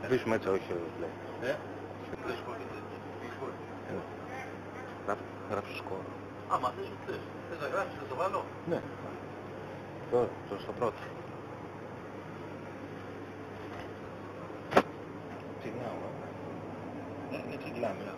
Αφήσουμε έτσι, όχι. Γράψω σκορ. Άμα θες το θες. Θες να γράψεις, θα το βάλω. Ναι. Τώρα, στο πρώτο. Τσιγνάω, ναι, τσιγνάμε.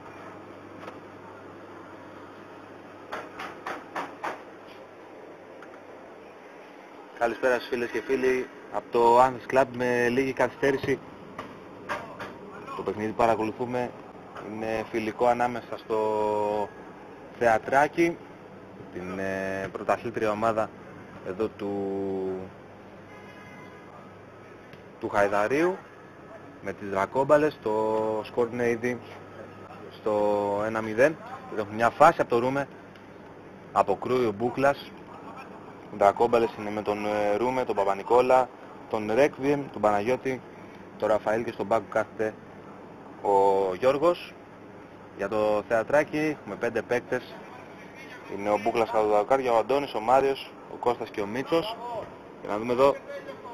Καλησπέρα σας φίλες και φίλοι από το Anthony Club με λίγη καθυστέρηση. Το παιχνίδι που παρακολουθούμε είναι φιλικό ανάμεσα στο Θεατράκι, την πρωταθλήτρια ομάδα εδώ του Χαϊδαρίου, με τις Δρακόμπαλες. Το σκορ είναι ήδη στο 1-0. Έχουμε μια φάση από το Ρούμε, αποκρούει ο Μπούκλας. Οι Δρακόμπαλες είναι με τον Ρούμε, τον Παπα-Νικόλα, τον Ρέκβιεμ, τον Παναγιώτη, τον Ραφαήλ και στον πάγκο κάθεται ο Γιώργος. Για το Θεατράκι έχουμε 5 παίκτες. Είναι ο Μπούκλας κάτω τα δοκάρια, ο Αντώνης, ο Μάριος, ο Κώστας και ο Μίτσος. Και να δούμε εδώ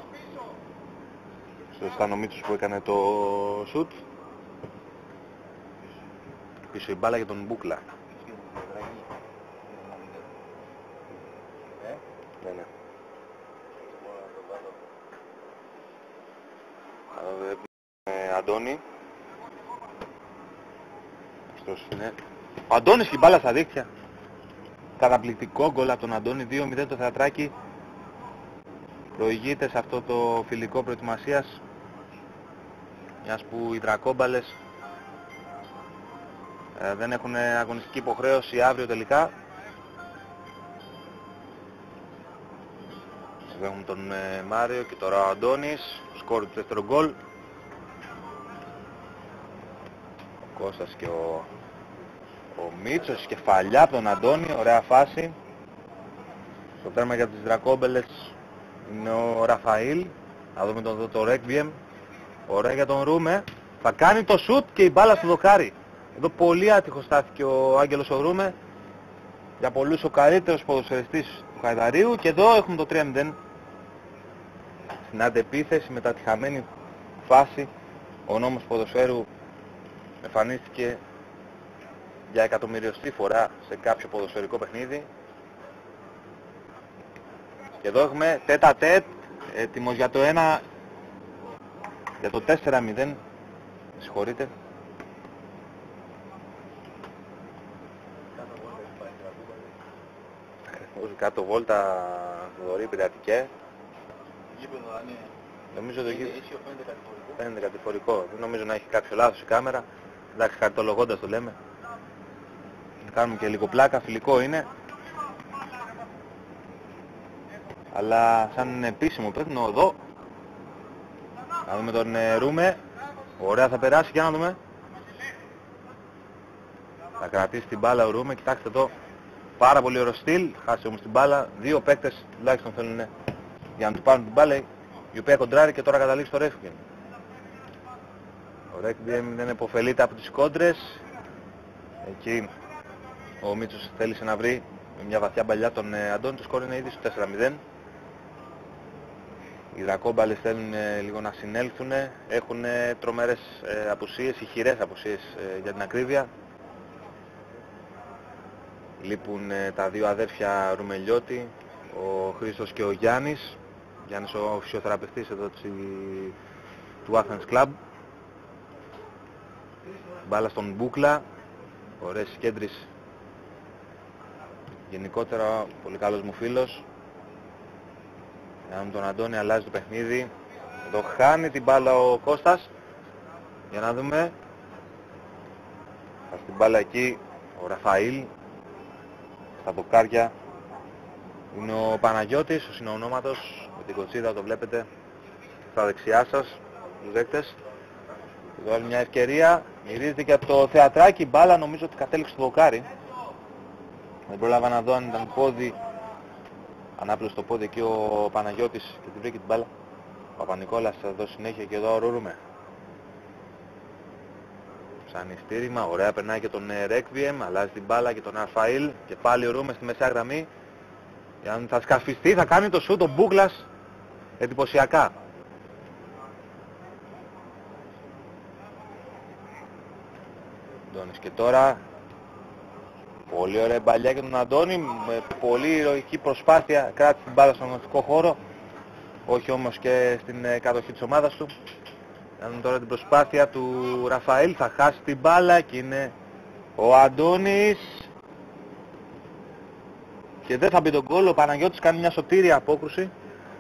στο ο Μίτσος που έκανε το σουτ. Πίσω η μπάλα για τον Μπούκλα. Ναι. Αντώνη. Ο Αντώνης και η μπάλα στα δίχτυα. Καταπληκτικό γκολ από τον Αντώνη. 2-0 το Θεατράκι. Προηγείται σε αυτό το φιλικό προετοιμασίας, μιας που οι Δρακόμπαλες δεν έχουν αγωνιστική υποχρέωση αύριο τελικά. Έχουμε τον Μάριο και τώρα ο Αντώνης, σκόρ του δεύτερο γκολ. Ο Κώστας και ο Μίτσος, κεφαλιά από τον Αντώνη, ωραία φάση. Στο τέρμα για τις Δρακόμπελες είναι ο Ραφαήλ. Να δούμε το Ρέκβιεμ. Ωραία για τον Ρούμε. Θα κάνει το σουτ και η μπάλα στο δοκάρι. Εδώ πολύ άτυχο στάθηκε ο Άγγελος ο Ρούμε. Για πολλούς ο καλύτερος ποδοσφαιριστής του Χαϊδαρίου. Και εδώ έχουμε το 3-0. Στην αντεπίθεση μετά τη χαμένη φάση, ο νόμος ποδοσφαίρου εμφανίστηκε για εκατομμυριωστή φορά σε κάποιο ποδοσφαιρικό παιχνίδι. Και εδώ έχουμε τέτα τέτ, έτοιμος για το 1, για το 4-0, συγχωρείτε. Κάτω βόλτα Θοδωρή Πειρατικέ. Νομίζω το γήπεδο φαίνεται κατηφορικό. Δεν νομίζω να έχει κάποιο λάθος η κάμερα. Εντάξει, χαρτολογώντας το λέμε. Κάνουμε και λίγο πλάκα, φιλικό είναι. Αλλά σαν επίσημο παίρνω εδώ. Να δούμε τον Ρούμε. Ωραία, θα περάσει και να δούμε. Θα κρατήσει την μπάλα ο Ρούμε. Κοιτάξτε εδώ. Πάρα πολύ ωραίο στυλ. Χάσει όμως την μπάλα. Δύο παίκτες τουλάχιστον θέλουν για να του πάρουν την μπάλα, η οποία κοντράρει και τώρα καταλήξει το Ρέκβιεμ. Ο Ρέκβιεμ δεν επωφελείται από τις κόντρες. Εκεί ο Μίτσος θέλησε να βρει με μια βαθιά μπαλιά τον Αντώνη. Το σκόρ είναι ήδη στο 4-0. Οι Δρακόμπαλες θέλουν λίγο να συνέλθουν. Έχουν τρομερές απουσίες, ηχηρές απουσίες για την ακρίβεια. Λείπουν τα δύο αδέρφια Ρουμελιώτη, ο Χρήστος και ο Γιάννης. Γιάννης ο φυσιοθεραπευτής εδώ του Athens Club. Μπάλα στον Μπούκλα. Ωραίες συγκέντρεις. Γενικότερα πολύ καλός μου φίλος. Για να τον Αντώνη αλλάζει το παιχνίδι. Εδώ χάνει την μπάλα ο Κώστας. Για να δούμε. Στην μπάλα εκεί ο Ραφαήλ. Στα δοκάρια είναι ο Παναγιώτης, ο συνονόματος, με την κοτσίδα το βλέπετε στα δεξιά σας, τους δέκτες. Εδώ άλλη μια ευκαιρία, μυρίζεται και από το Θεατράκι, μπάλα νομίζω ότι κατέληξε στο δοκάρι. Δεν πρόλαβα να δω αν ήταν πόδι, ανάπλωσε το πόδι εκεί ο Παναγιώτης και την βρήκε την μπάλα. Ο Παπα-Νικόλας θα δώσει συνέχεια και εδώ Ρούμε. Σαν στήριγμα, ωραία, περνάει και τον Ρέκβιεμ, αλλάζει την μπάλα και τον Ραφαήλ και πάλι ο Ρούμε στη μεσαία γραμμή. Για να θα σκαφιστεί, θα κάνει το σούτ ο Μπούκλας εντυπωσιακά. Αντώνης και τώρα πολύ ωραία μπαλιά για τον Αντώνη, με πολύ ηρωική προσπάθεια κράτησε την μπάλα στον αγωνιστικό χώρο, όχι όμως και στην κατοχή της ομάδας του. Κάνουν τώρα την προσπάθεια του Ραφαήλ, θα χάσει την μπάλα και είναι ο Αντώνης και δεν θα μπει τον γκολ. Ο Παναγιώτης κάνει μια σωτήρια απόκρουση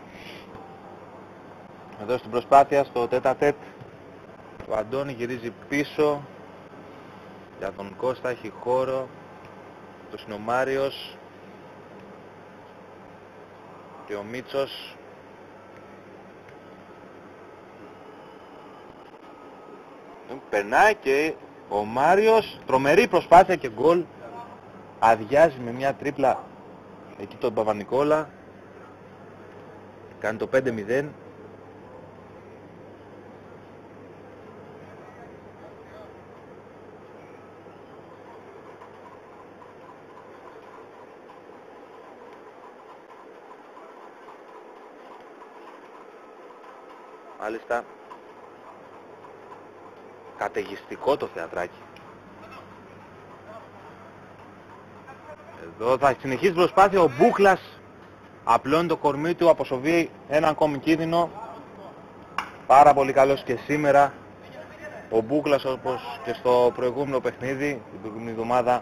εδώ στην προσπάθεια, στο τέτα-τέτ. Ο Αντώνη γυρίζει πίσω για τον Κώστα, έχει χώρο, το είναι ο Μάριος και ο Μίτσος. Περνάει και ο Μάριος, τρομερή προσπάθεια και γκολ. Αδειάζει με μια τρίπλα εκεί τον Παπα-Νικόλα. Κάνει το 5-0. Μάλιστα, καταιγιστικό το θεατράκι. Εδώ θα συνεχίσει την προσπάθεια, ο Μπούκλας απλώνει το κορμί του, αποσοβεί ένα ακόμη κίνδυνο. Πάρα πολύ καλός και σήμερα ο Μπούκλας, όπως και στο προηγούμενο παιχνίδι, την προηγούμενη εβδομάδα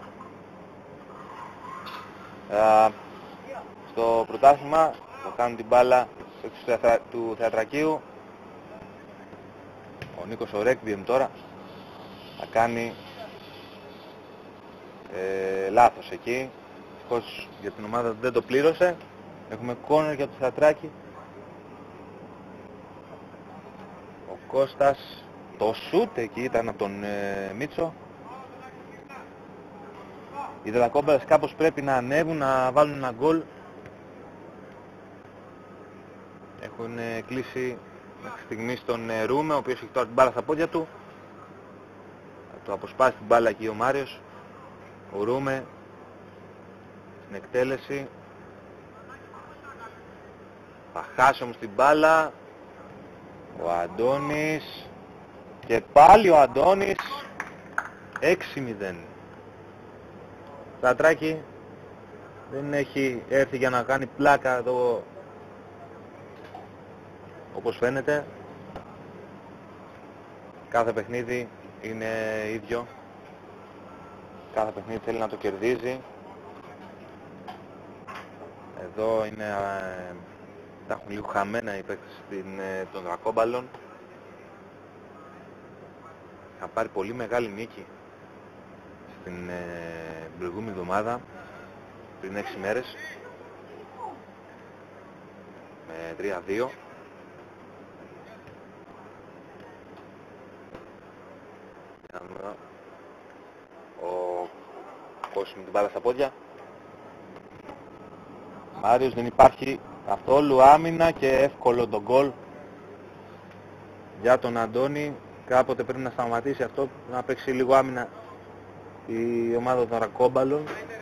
στο πρωτάθλημα. Θα κάνουν την μπάλα του θεατρακίου. Ο Νίκος ο Ρέκβιεμ τώρα θα κάνει λάθος εκεί. Ευτυχώς για την ομάδα δεν το πλήρωσε. Έχουμε κόρνερ για το θεατράκι. Ο Κώστας, το σούτ εκεί ήταν από τον Μίτσο. Οι δρακόμπαλες κάπως πρέπει να ανέβουν, να βάλουν ένα γκολ. Έχουν κλείσει μέχρι στιγμής τον Ρούμε, ο οποίος έχει τώρα την μπάλα στα πόδια του. Θα το αποσπάσει την μπάλα εκεί ο Μάριος. Ο Ρούμε στην εκτέλεση. Θα χάσει όμως την μπάλα ο Αντώνης. Και πάλι ο Αντώνης. 6-0. Θεατράκι δεν έχει έρθει για να κάνει πλάκα εδώ, όπως φαίνεται. Κάθε παιχνίδι είναι ίδιο. Κάθε παιχνίδι θέλει να το κερδίζει. Εδώ είναι, τα έχουν λίγο χαμένα οι παίκτες των δρακόμπαλων. Θα πάρει πολύ μεγάλη νίκη στην προηγούμενη εβδομάδα, πριν 6 μέρες, με 3-2. Ο Κώστας με την μπάλα στα πόδια. Μάριος, δεν υπάρχει καθόλου άμυνα και εύκολο το γκολ για τον Αντώνη. Κάποτε πρέπει να σταματήσει αυτό, να παίξει λίγο άμυνα η ομάδα των ρακόμπαλων.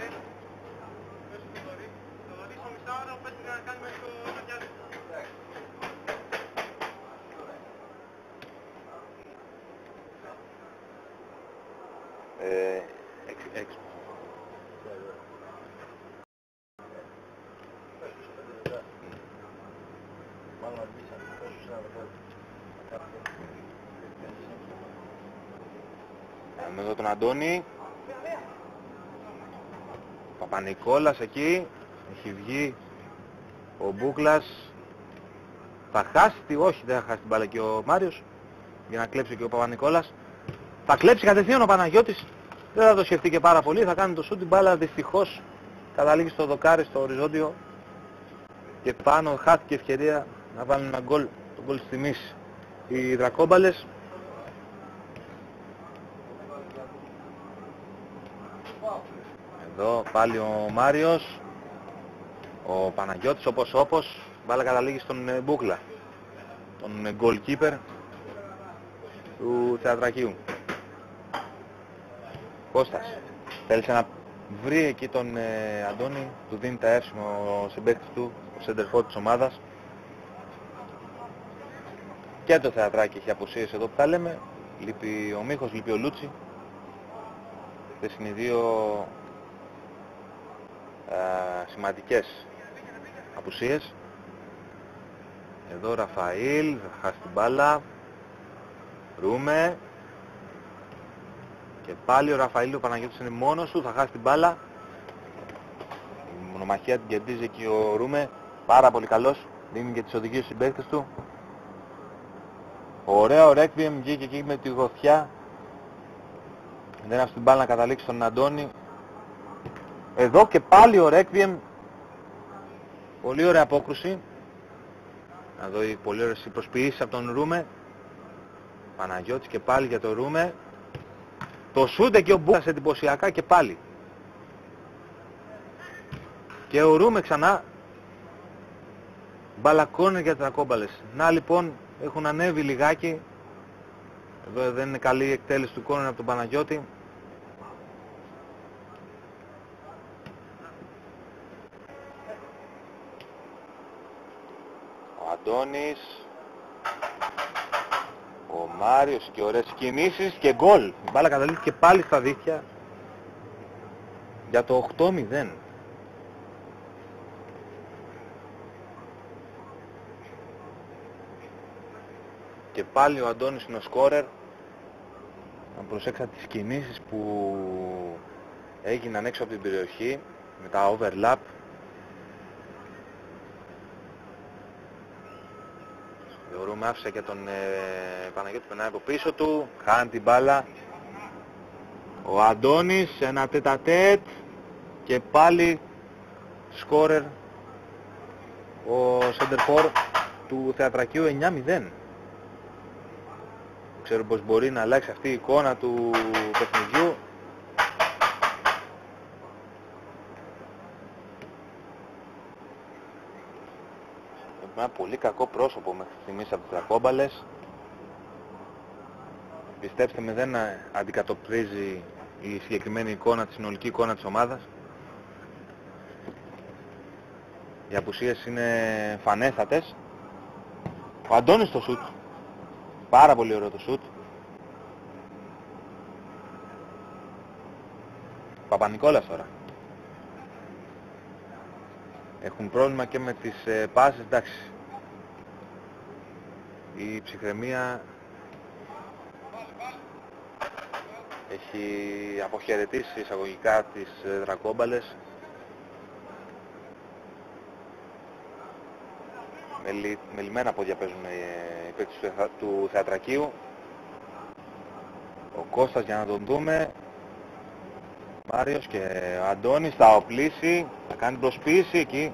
Με εδώ τον Αντώνη. Παπα-Νικόλας εκεί. Έχει βγει ο Μπούκλας. Θα χάσει τη... Όχι, δεν θα χάσει την μπάλα και ο Μάριος, για να κλέψει και ο Παπα-Νικόλας. Θα κλέψει κατευθείαν ο Παναγιώτης. Δεν θα το σκεφτεί και πάρα πολύ. Θα κάνει το σούτ, την μπάλα δυστυχώς καταλήγει στο δοκάρι, στο οριζόντιο. Και πάνω χάθηκε ευκαιρία να βάλουν ένα γκολ, το γκολ της τιμής οι δρακόμπαλες. Εδώ πάλι ο Μάριος. Ο Παναγιώτης όπως μπάλα καταλήγει στον Μπούκλα, τον goalkeeper του θεατρακίου. Κώστας θέλησε να βρει εκεί τον Αντώνη, του δίνει τα εύσημα ο συμπαίκτης του, ο σεντερφόρ της ομάδας. Και το θεατράκι έχει απουσίες εδώ που τα λέμε. Λείπει ο Μίχος, λείπει ο Λούτσι. Αυτές είναι οι δύο σημαντικές απουσίες. Εδώ Ραφαήλ, θα χάσει την μπάλα. Ρούμε. Και πάλι ο Ραφαήλ, ο Παναγιώτης είναι μόνος του, θα χάσει την μπάλα. Η μονομαχία την κερδίζει και ο Ρούμε. Πάρα πολύ καλός. Δίνει και τις οδηγίες στους συμπαίκτες του. Ωραίο Ρέκβιεμ, βγήκε εκεί με τη γοθιά. Δεν άφησε την μπάλα να καταλήξει στον Αντώνη. Εδώ και πάλι ο Ρέκβιεμ. Πολύ ωραία απόκρουση. Εδώ οι πολύ ωραίες προσποιήσεις από τον Ρούμε. Παναγιώτης και πάλι για τον Ρούμε. Το σούντε και ο Μπούκας εντυπωσιακά και πάλι. Και ο Ρούμε ξανά. Μπαλακώνει για τρακόμπαλες. Να λοιπόν, έχουν ανέβει λιγάκι. Εδώ δεν είναι καλή η εκτέλεση του κόρνερ από τον Παναγιώτη. Ο Αντώνης. Ο Μάριος και ωραίες κινήσεις και γκολ. Η μπάλα καταλήθηκε πάλι στα δίχτυα για το 8-0. Και πάλι ο Αντώνης είναι ο σκόρερ. Αν προσέξατε τις κινήσεις που έγιναν έξω από την περιοχή με τα overlap. Θεωρούμε άφησε και τον Παναγιώτη περνάει από πίσω του. Χάνει την μπάλα. Ο Αντώνης, ένα τέτα-τέτ. Και πάλι σκόρερ ο σέντερφορ του Θεατρακίου 9-0. Ξέρω πως μπορεί να αλλάξει αυτή η εικόνα του παιχνιδιού. Έχουμε ένα πολύ κακό πρόσωπο μέχρι στιγμής από τις τρακόμπαλες. Πιστέψτε με, δεν αντικατοπτρίζει η συγκεκριμένη εικόνα, τη συνολική εικόνα της ομάδας. Οι απουσίες είναι φανέστατες. Ο Αντώνης στο σουτ. Πάρα πολύ ωραίο το σουτ. Παπα-Νικόλας τώρα. Έχουν πρόβλημα και με τις πάσες, εντάξει. Η ψυχραιμία έχει αποχαιρετήσει εισαγωγικά τις δρακόμπαλες. Με λιμένα πόδια παίζουν οι παίκτες του Θεατρακίου. Ο Κώστας για να τον δούμε. Μάριος και ο Αντώνης θα οπλίσει, θα κάνει προσποίηση εκεί.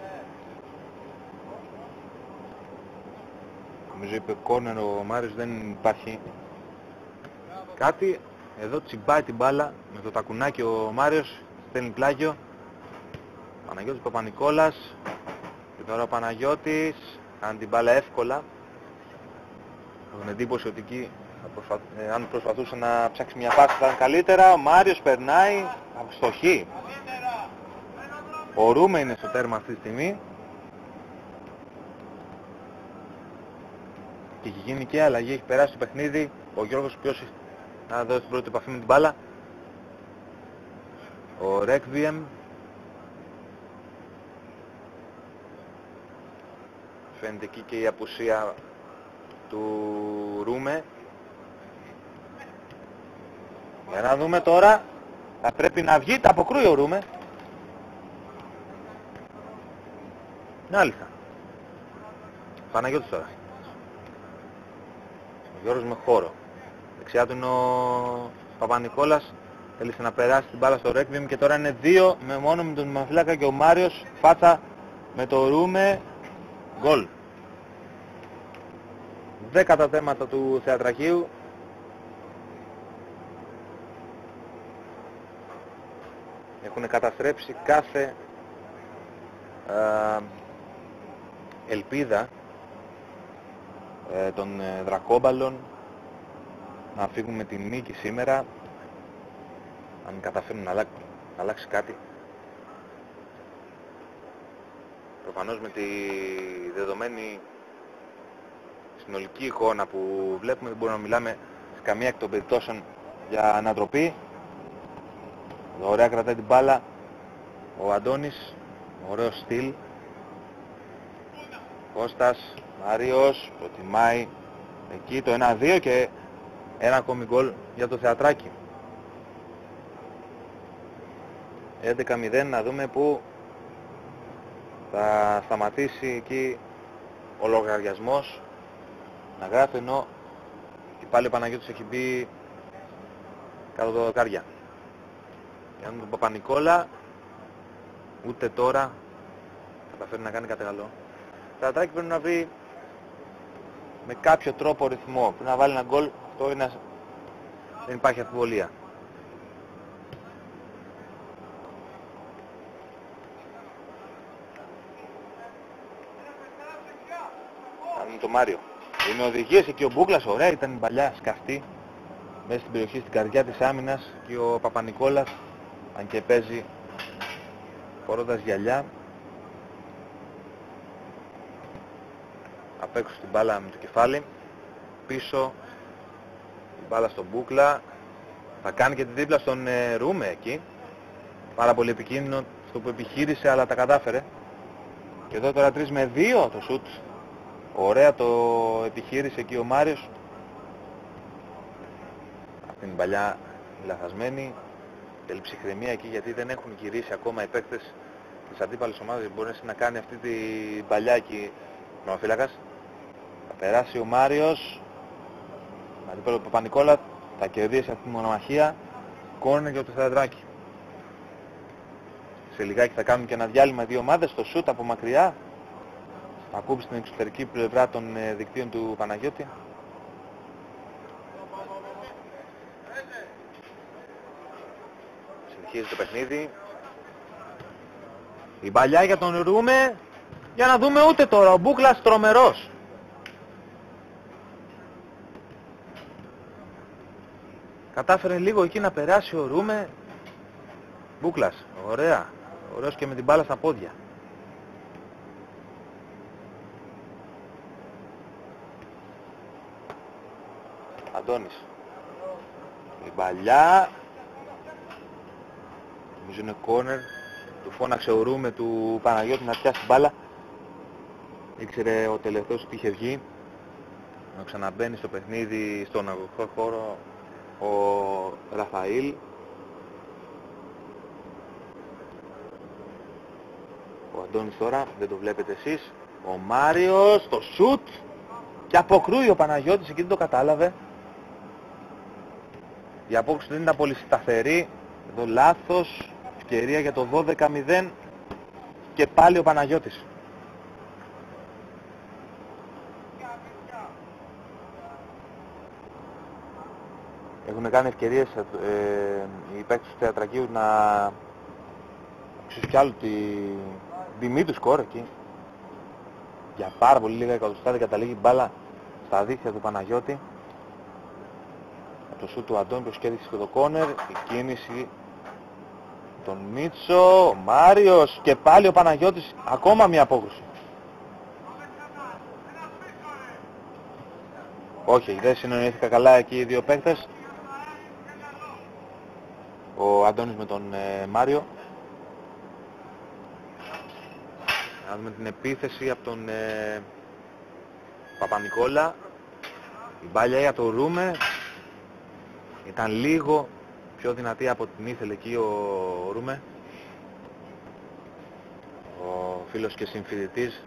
Νομίζω είπε κόρνερ ο Μάριος, δεν υπάρχει κάτι. Εδώ τσιμπάει την μπάλα με το τακουνάκι ο Μάριος, στέλνει πλάγιο. Παναγιώτης Παπα-Νικόλας. Και τώρα ο Παναγιώτης κάνει την μπάλα εύκολα. Έχω την εντύπωση ότι εκεί αν προσπαθούσε να ψάξει μια πάση θα ήταν καλύτερα. Ο Μάριος περνάει, αστοχή. Ο Ρούμε είναι στο τέρμα αυτή τη στιγμή. Και έχει γίνει και αλλαγή, έχει περάσει το παιχνίδι. Ο Γιώργος ο οποίος να δώσει την πρώτη επαφή με την μπάλα. Ο Ρέκβιεμ. Φαίνεται εκεί και η απουσία του Ρούμε. Για να δούμε τώρα. Θα πρέπει να βγει, τα αποκρούει ο Ρούμε. Μάλιστα. Παναγιώτης τώρα. Ο Γιώργος με χώρο. Δεξιά του είναι ο Παπα-Νικόλας. Θέλησε να περάσει την μπάλα στο Ρέκβιεμ και τώρα είναι δύο με μόνο με τον Μαφλάκα και ο Μάριος. Φάτσα με το Ρούμε. Γκολ. 10 θέματα του Θεατρακίου. Έχουν καταστρέψει κάθε ελπίδα των δρακόμπαλων να φύγουν με την νίκη σήμερα, αν καταφέρουν να αλλάξει κάτι. Προφανώς με τη δεδομένη συνολική εικόνα που βλέπουμε δεν μπορούμε να μιλάμε σε καμία εκ των περιπτώσεων για ανατροπή. Ωραία κρατάει την μπάλα ο Αντώνης, ωραίο στυλ. Κώστας, Μάριος, προτιμάει εκεί το 1-2 και ένα ακόμη γκολ για το θεατράκι. 11-0, να δούμε που θα σταματήσει εκεί ο λογαριασμός να γράφει, ενώ και πάλι ο Παναγιώτης έχει μπει κάτω από τα δοκάρια. Για τον Παπα-Νικόλα ούτε τώρα καταφέρει να κάνει κάτι καλό. Το θεατράκι πρέπει να βρει με κάποιο τρόπο ρυθμό, πρέπει να βάλει ένα γκολ, αυτό είναι, δεν υπάρχει αμφιβολία. Κάνουμε το Μάριο. Είναι οδηγίες εκεί ο Μπούκλας, ωραία ήταν η παλιά σκαφτή μέσα στην περιοχή, στην καρδιά της άμυνας, και ο Παπα-Νικόλας, αν και παίζει φορώντας γυαλιά, απ' έξω την μπάλα με το κεφάλι, πίσω την μπάλα στον Μπούκλα, θα κάνει και τη δίπλα στον Ρούμε εκεί, πάρα πολύ επικίνδυνο αυτό που επιχείρησε, αλλά τα κατάφερε. Και εδώ τώρα 3-2 το σουτ, ωραία το επιχείρησε εκεί ο Μάριος. Αυτή είναι η παλιά λαθασμένη, θέλει ψυχραιμία εκεί, γιατί δεν έχουν γυρίσει ακόμα οι παίκτες της αντίπαλης ομάδας, μπορεί να κάνει αυτή την παλιά εκεί νομοφύλακας. Θα περάσει ο Μάριος, αντίπαλο του Παπα-Νικόλα, θα κερδίσει αυτή τη μονομαχία, κόρνερ για το θεατράκι. Σε λιγάκι θα κάνουν και ένα διάλειμμα δύο ομάδες, στο σούτ από μακριά, θα ακούει στην εξωτερική πλευρά των δικτύων του Παναγιώτη. Συνεχίζει το παιχνίδι. Η μπαλιά για τον Ρούμε, για να δούμε ούτε τώρα, ο Μπούκλας τρομερός. Κατάφερε λίγο εκεί να περάσει ο Ρούμε. Μπούκλας, ωραία, ωραίος και με την μπάλα στα πόδια. Αντώνης. Η μπαλιά, νομίζω είναι κόρνερ, του φώναξε ο Ρούμε του Παναγιώτη να πιάσει την μπάλα. Ήξερε ο τελευταίος ότι είχε βγει, να ξαναμπαίνει στο παιχνίδι, στον αγωγικό χώρο ο Ραφαήλ. Ο Αντώνης τώρα, δεν το βλέπετε εσείς. Ο Μάριος, το σουτ, και αποκρούει ο Παναγιώτης, εκεί δεν το κατάλαβε. Η απόκριση δεν ήταν πολύ σταθερή, εδώ λάθος, ευκαιρία για το 12-0 και πάλι ο Παναγιώτης. Έχουν κάνει ευκαιρίες οι παίκτες του θεατρακίου να ξεσκιάλουν την τιμή του σκορ εκεί. Για πάρα πολύ λίγα εκατοστά δεν καταλήγει μπάλα στα δίχτυα του Παναγιώτη. Από το σούτ του Αντώνη που σκέφτησε και το κόνερ, η κίνηση τον Μίτσο, ο Μάριος και πάλι ο Παναγιώτης, ακόμα μια απόκρουση. Όχι, δεν συνεννοήθηκα καλά εκεί οι δύο παίκτες. Ο Αντώνης με τον Μάριο. Να δούμε την επίθεση από τον Παπα-Νικόλα. Η μπάλια για το Ρούμε. Ήταν λίγο πιο δυνατή από την ήθελε εκεί ο Ρούμε. Ο φίλος και συμφοιτητής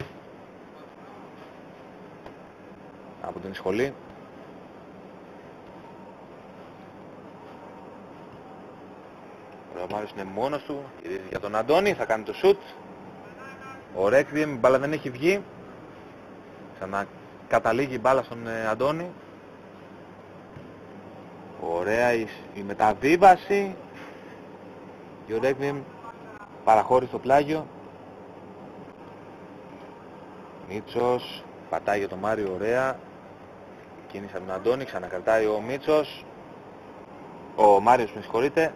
από την σχολή. Ο Μάριος είναι μόνος του, γυρίζει για τον Αντώνη, θα κάνει το σουτ. Ο Ρέκβιεμ, η μπάλα δεν έχει βγει. Ξανακαταλήγει η μπάλα στον Αντώνη. Ωραία η μεταβίβαση. Και ο Ρέκβιεμ παραχώρησε το πλάγιο. Μίτσος, πατάει για τον Μάριο, ωραία. Κίνηση από τον Αντώνη, ξανακρατάει ο Μίτσος. Ο Μάριος, με συγχωρείτε.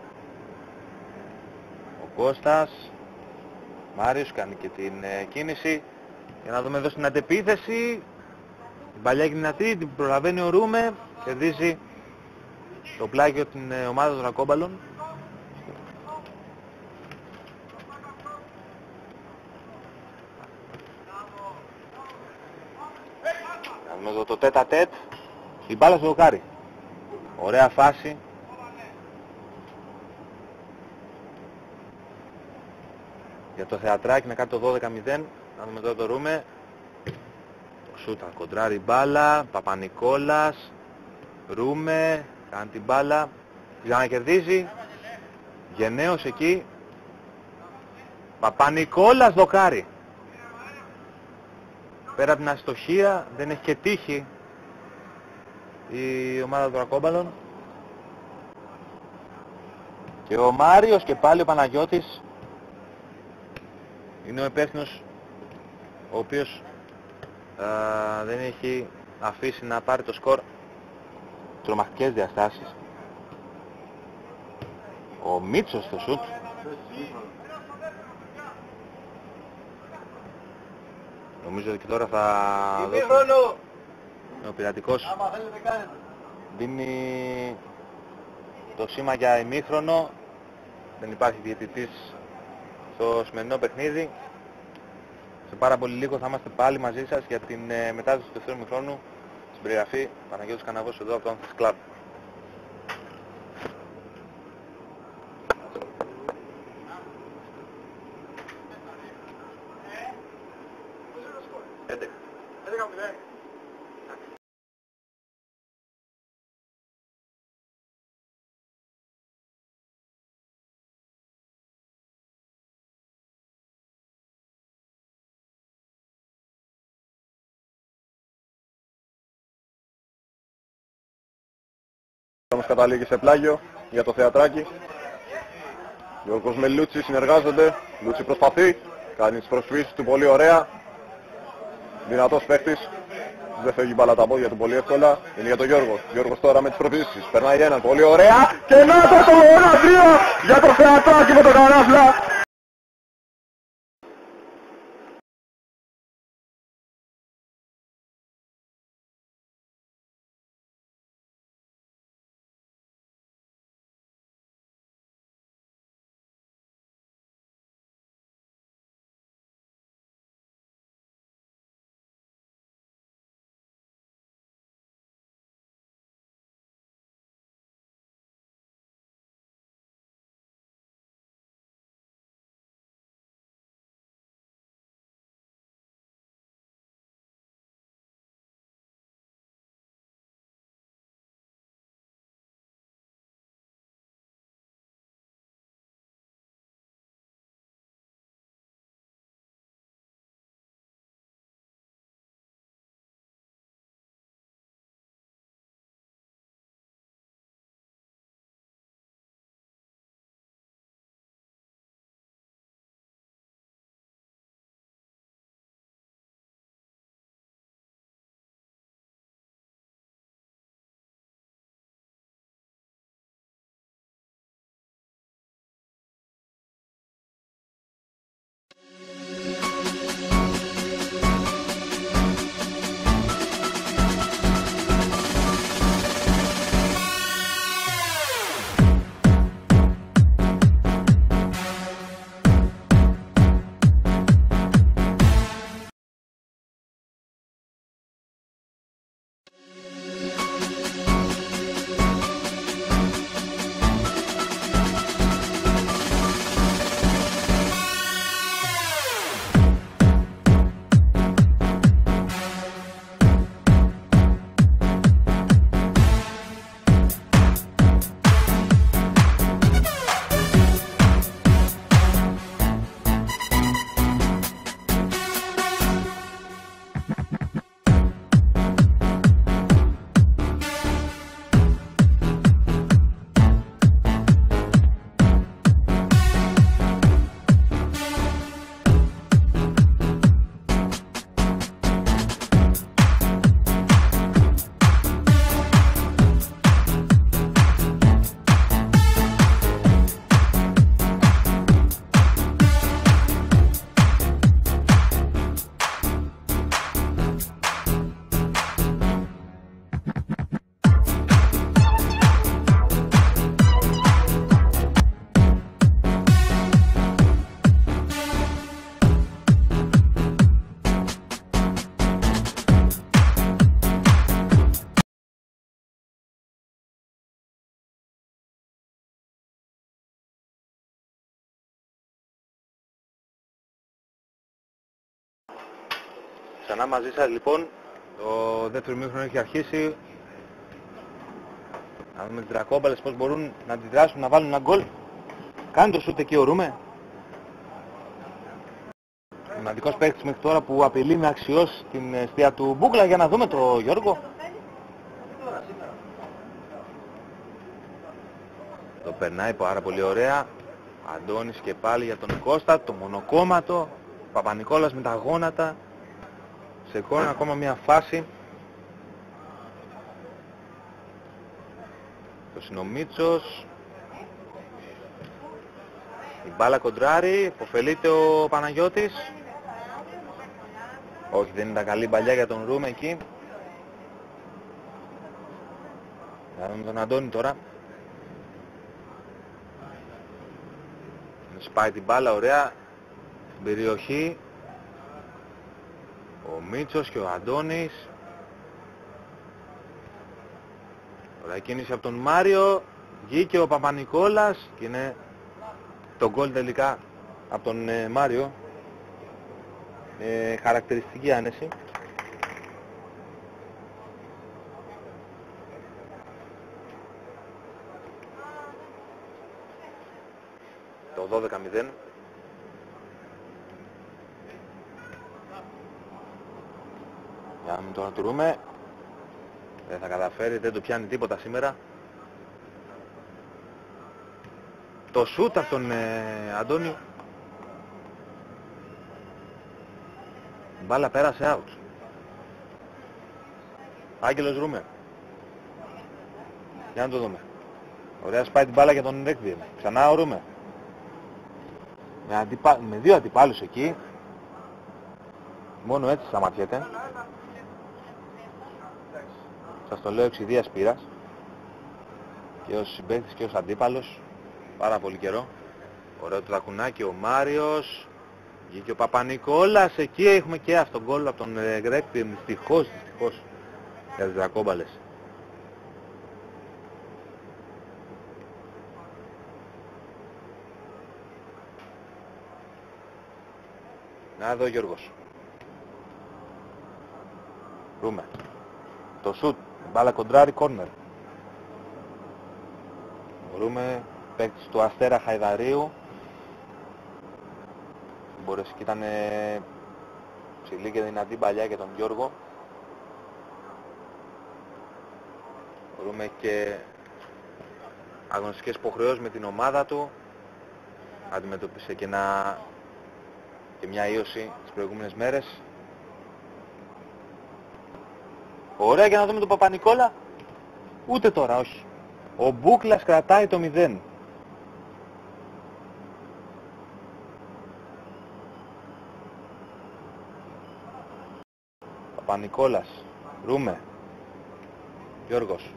Ο Κώστας. Μάριος κάνει και την κίνηση. Για να δούμε εδώ στην αντεπίθεση. Την παλιά είναι δυνατή, την προλαβαίνει ο Ρούμε. Κερδίζει το πλάγιο την ομάδα των Ρακόμπαλων. με το τέτα τέτ, η μπάλα στο δοκάρι. Ωραία φάση. Για το θεατράκι να κάνει το 12-0. Να δούμε τώρα το Ρούμε. Σούτα, κοντράρει μπάλα. Παπα-Νικόλας. Ρούμε. Κάνει την μπάλα. Ξανακερδίζει. Γενναίος εκεί. Παπα-Νικόλας δοκάρι. Πέρα από την αστοχία δεν έχει και τύχη η ομάδα των Δρακόμπαλων. Και ο Μάριος και πάλι ο Παναγιώτης είναι ο υπεύθυνος, ο οποίος δεν έχει αφήσει να πάρει το σκορ. Τρομακτικές διαστάσεις. Ο Μίτσος στο σουτ. Νομίζω ότι και τώρα θα δώσει. Ο πειρατικός δίνει το σήμα για ημίχρονο. Δεν υπάρχει διαιτητής στο σημερινό παιχνίδι. Σε πάρα πολύ λίγο θα είμαστε πάλι μαζί σας για την μετάδοση του δεύτερου ημίχρονου. Στην περιγραφή Παναγιώτης Καναβός εδώ από το Anthony Club. Μας καταλήγει σε πλάγιο για το θεατράκι. Γιώργος με Λούτσι συνεργάζονται. Λούτσι προσπαθεί, κάνει τις προσφύσεις του πολύ ωραία. Δυνατός παίκτης. Δεν φεύγει μπάλα τα πόδια του πολύ εύκολα. Είναι για τον Γιώργο. Γιώργος τώρα με τις προσφύσεις. Περνάει έναν πολύ ωραία. Και να το 1-2 για το θεατράκι με τον Καράφλα. Ξανά μαζί σας λοιπόν, το δεύτερο ημίχρονο έχει αρχίσει. Να δούμε τις Δρακόμπαλες πώς μπορούν να αντιδράσουν, να βάλουν ένα γκολ. Κάνει το σούτ εκεί ο Ρούμε. Σημαντικός παίκτης μέχρι τώρα που απειλεί να αξιώσει την αιστεία του Μπούκλα. Για να δούμε το Γιώργο. Το περνάει πάρα πολύ ωραία. Αντώνης και πάλι για τον Κώστα, το μονοκόμματο. Παπα-Νικόλας με τα γόνατα. Σε κόρνα ακόμα μια φάση. Το Συνομίτσος. Η μπάλα κοντράρει, υποφελείται ο Παναγιώτης. Όχι, δεν ήταν καλή μπαλιά για τον Ρούμε εκεί. Να δούμε τον Αντώνη τώρα. Σπάει την μπάλα ωραία στην περιοχή. Ο Μίτσος και ο Αντώνης. Ωραία κίνηση από τον Μάριο. Βγήκε ο Παπα-Νικόλας και είναι το γκολ τελικά από τον Μάριο. Χαρακτηριστική άνεση. Το 12-0. Για να μην τώρα του Ρούμε. Δεν θα καταφέρει, δεν το πιάνει τίποτα σήμερα. Το σούτ από τον Αντώνη. Η μπάλα πέρασε out. Άγγελος Ρούμε. Για να το δούμε. Ωραία σπάει την μπάλα για τον Ρέκβιεμ. Ξανά ο Ρούμε. Με δύο αντιπάλους εκεί. Μόνο έτσι σταματιέται. Σας το λέω εξ ιδίας πείρας. Και ως συμπαίκτης και ως αντίπαλος. Πάρα πολύ καιρό. Ωραίο το τακουνάκι ο Μάριος. Βγήκε ο Παπα-Νικόλας. Εκεί έχουμε και αυτό γκολ από τον Ρέκβιεμ. Δυστυχώς για τις Δρακόμπαλες. Να εδώ Γιώργος. Ρούμε. Το σούτ. Μπάλα κοντράρι κόρνερ. Ρούμε. Παίκτης του Αστέρα Χαϊδαρίου. Μπορείς και ήταν ψηλή και δυνατή παλιά για τον Γιώργο. Ρούμε έχει και αγωνιστικές υποχρεώσεις με την ομάδα του. Αντιμετωπίσε και μια ίωση τις προηγούμενες μέρες. Ωραία, για να δούμε τον Παπα-Νικόλα. Ούτε τώρα, όχι. Ο Μπούκλας κρατάει το 0. Παπα-Νικόλας. Ρούμε. Γιώργος.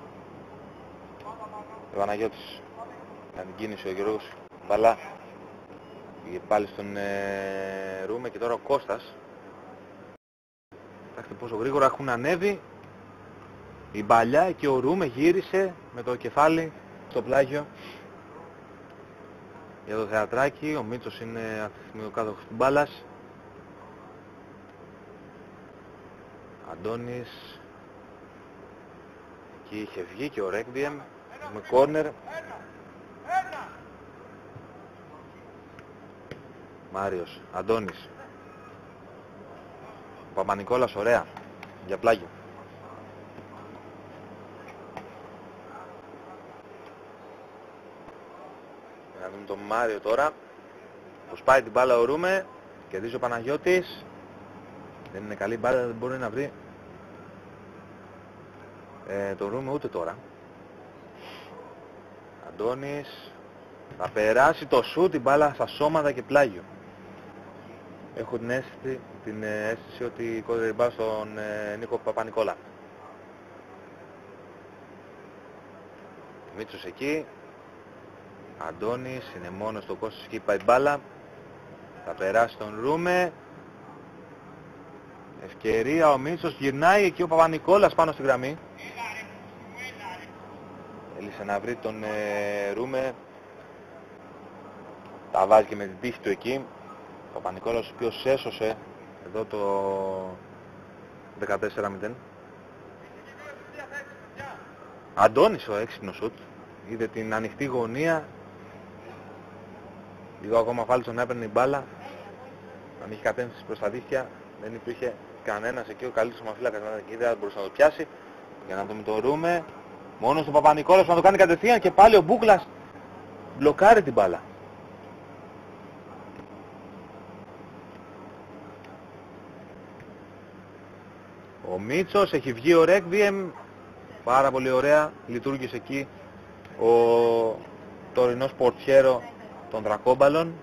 Ο Παναγιώτης. Κάνει κίνηση ο Γιώργος. Μπαλά. Πήγε πάλι στον Ρούμε και τώρα ο Κώστας. Κοιτάξτε πόσο γρήγορα έχουν ανέβει. Η μπαλιά και ο Ρούμε γύρισε με το κεφάλι στο πλάγιο. Για το θεατράκι, ο Μίτσος είναι αυτή τη στιγμή ο κάτοχος της μπάλας. Αντώνης. Εκεί είχε βγει και ο Ρέκβιεμ με κόρνερ. Μάριος, Αντώνης. Ο Παπα-Νικόλας ωραία, για πλάγιο. Να δούμε τον Μάριο τώρα. Που πάει την μπάλα ο Ρούμε. Κερδίζει ο Παναγιώτης. Δεν είναι καλή μπάλα, δεν μπορεί να βρει το Ρούμε ούτε τώρα. Αντώνης. Θα περάσει το σου την μπάλα στα σώματα και πλάγιο. Έχω την αίσθηση ότι κόντρε μπάλα στον Νίκο Παπα-Νικόλα. Μίτσος εκεί. Αντώνης είναι μόνος στο Κώστας εκεί, πάει μπάλα. Θα περάσει τον Ρούμε. Ευκαιρία ο Μίτσος, γυρνάει εκεί ο Παπα-Νικόλας πάνω στη γραμμή. Έλεισε να βρει τον Ρούμε. Τα βάζει και με την τύχη του εκεί. Ο Παπα-Νικόλας ο οποίος έσωσε εδώ 14-0. Αντώνης ο έξυπνος σουτ. Είδε την ανοιχτή γωνία. Λίγο ακόμα φάλτσο να έπαιρνε η μπάλα. Αν είχε κατεύθυνση προς τα δίχτυα, δεν υπήρχε κανένας εκεί. Ο καλύτερος μαφύλακας δεν μπορούσε να το πιάσει. Για να το μετωρούμε. Μόνος του Παπα-Νικόλας να το κάνει κατευθείαν και πάλι ο Μπούκλας μπλοκάρει την μπάλα. Ο Μίτσος έχει βγει ο Ρέκβιεμ. Πάρα πολύ ωραία. Λειτουργήσε εκεί ο τωρινός πορτιέρο των Δρακόμπαλων.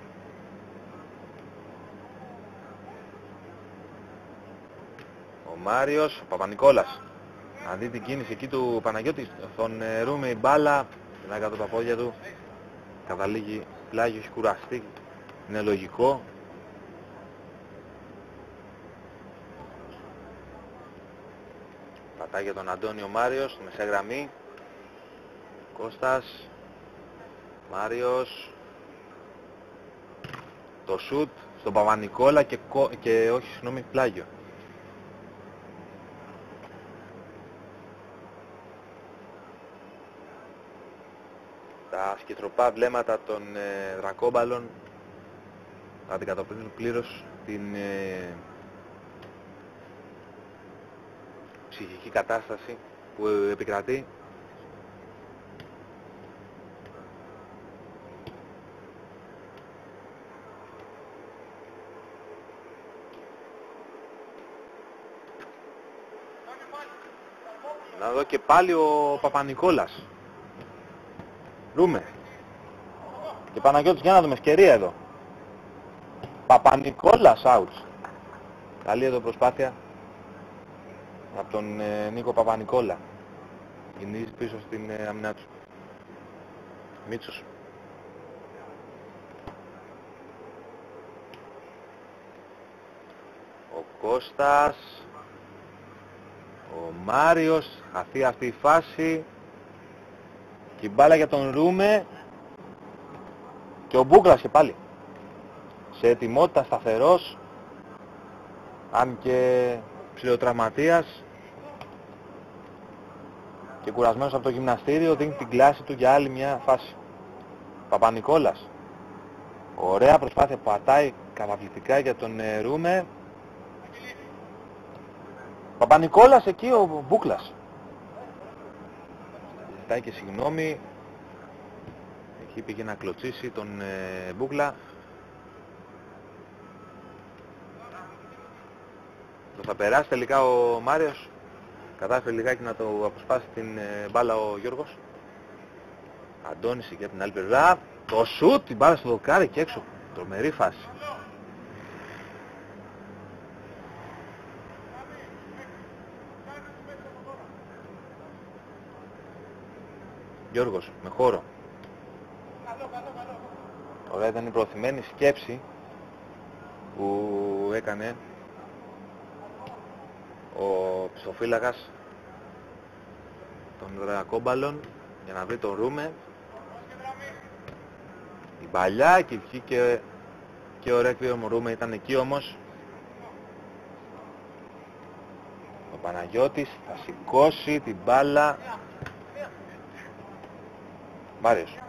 Ο Μάριος, ο Παπα-Νικόλας. Να δει την κίνηση εκεί του Παναγιώτη. Στον Ρούμε η μπάλα. Πινάει κάτω τα πόδια του. Καταλήγει πλάγιο, έχει κουραστεί. Είναι λογικό. Πατάει για τον Αντώνιο Μάριος, στη μεσαία γραμμή. Κώστας. Μάριος. Το σουτ στον Παπα-Νικόλα και όχι, συγγνώμη, πλάγιο. Τα σκητροπά βλέμματα των Δρακόμπαλων αντικατοπτρίζουν πλήρως την ψυχική κατάσταση που επικρατεί. Να δω και πάλι ο Παπα-Νικόλας. Ρούμε. Και Παναγιώτης, για να δούμε ευκαιρία εδώ. Παπα-Νικόλας out. Καλή εδώ προσπάθεια από τον Νίκο Παπα-Νικόλα. Γυρίζει πίσω στην αμυνά του. Μίτσος. Ο Κώστας. Ο Μάριος. Χαθεί αυτή η φάση. Και η μπάλα για τον Ρούμε. Και ο Μπούκλας και πάλι. Σε ετοιμότητα, σταθερός. Αν και ψιλοτραυματίας. Και κουρασμένος από το γυμναστήριο, δίνει την κλάση του για άλλη μια φάση. Παπα-Νικόλας. Ωραία προσπάθεια που πατάει καταπληκτικά για τον Ρούμε. Παπα-Νικόλας εκεί ο Μπούκλας. Ζητάει και συγγνώμη. Εκεί πήγε να κλωτσίσει τον Μπούκλα. Το θα περάσει τελικά ο Μάριος. Κατάφερε λιγάκι να το αποσπάσει την μπάλα ο Γιώργος. Αντώνης για την άλλη πλευρά. Το σουτ, την μπάλα στο δοκάρι και έξω. Τρομερή φάση. Γιώργος με χώρο. Ωραία, ήταν η προωθημένη σκέψη που έκανε ο ψοφύλακας των Δρακόμπαλων για να βρει τον Ρούμε. Η παλιά και βγήκε και ο Ρέκβιεμ, ο Ρούμε ήταν εκεί όμως. Ο Παναγιώτης θα σηκώσει την μπάλα. Μάριος.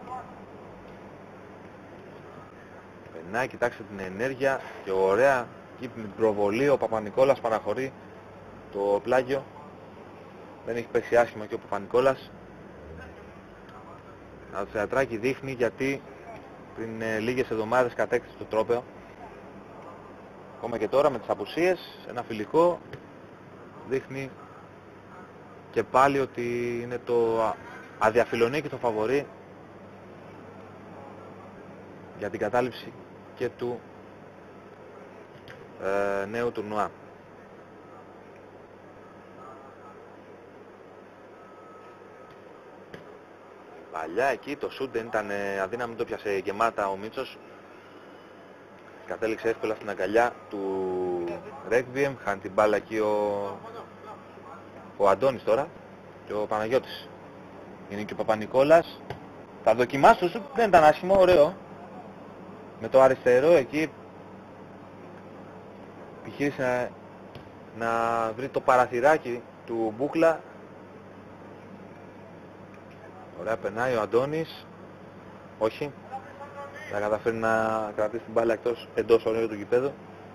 Περνάει, κοιτάξτε την ενέργεια και ωραία εκεί με την προβολή ο Παπα-Νικόλας παραχωρεί το πλάγιο. Δεν έχει πέσει άσχημα και ο Παπα-Νικόλας. Το θεατράκι δείχνει γιατί πριν λίγες εβδομάδες κατέκτησε το τρόπαιο. Ακόμα και τώρα με τις απουσίες, ένα φιλικό δείχνει και πάλι ότι είναι το αδιαφιλονίκητο φαβορί για την κατάληψη και του νέου τουρνουά. Παλιά εκεί το σούτ δεν ήταν αδύναμο, το πιάσε γεμάτα ο Μίτσος. Κατέληξε εύκολα στην αγκαλιά του Ρέκβιεμ. Χάνει την μπάλα εκεί ο Αντώνης τώρα και ο Παναγιώτης. Είναι και ο Παπα-Νικόλας. Θα δοκιμάσει το σούτ, δεν ήταν άσχημο, ωραίο. Με το αριστερό εκεί επιχείρησε να βρει το παραθυράκι του Μπούκλα. Ωραία, περνάει ο Αντώνης. Όχι. Θα καταφέρει να κρατήσει την μπάλα εντός ωραίου του γηπέδου.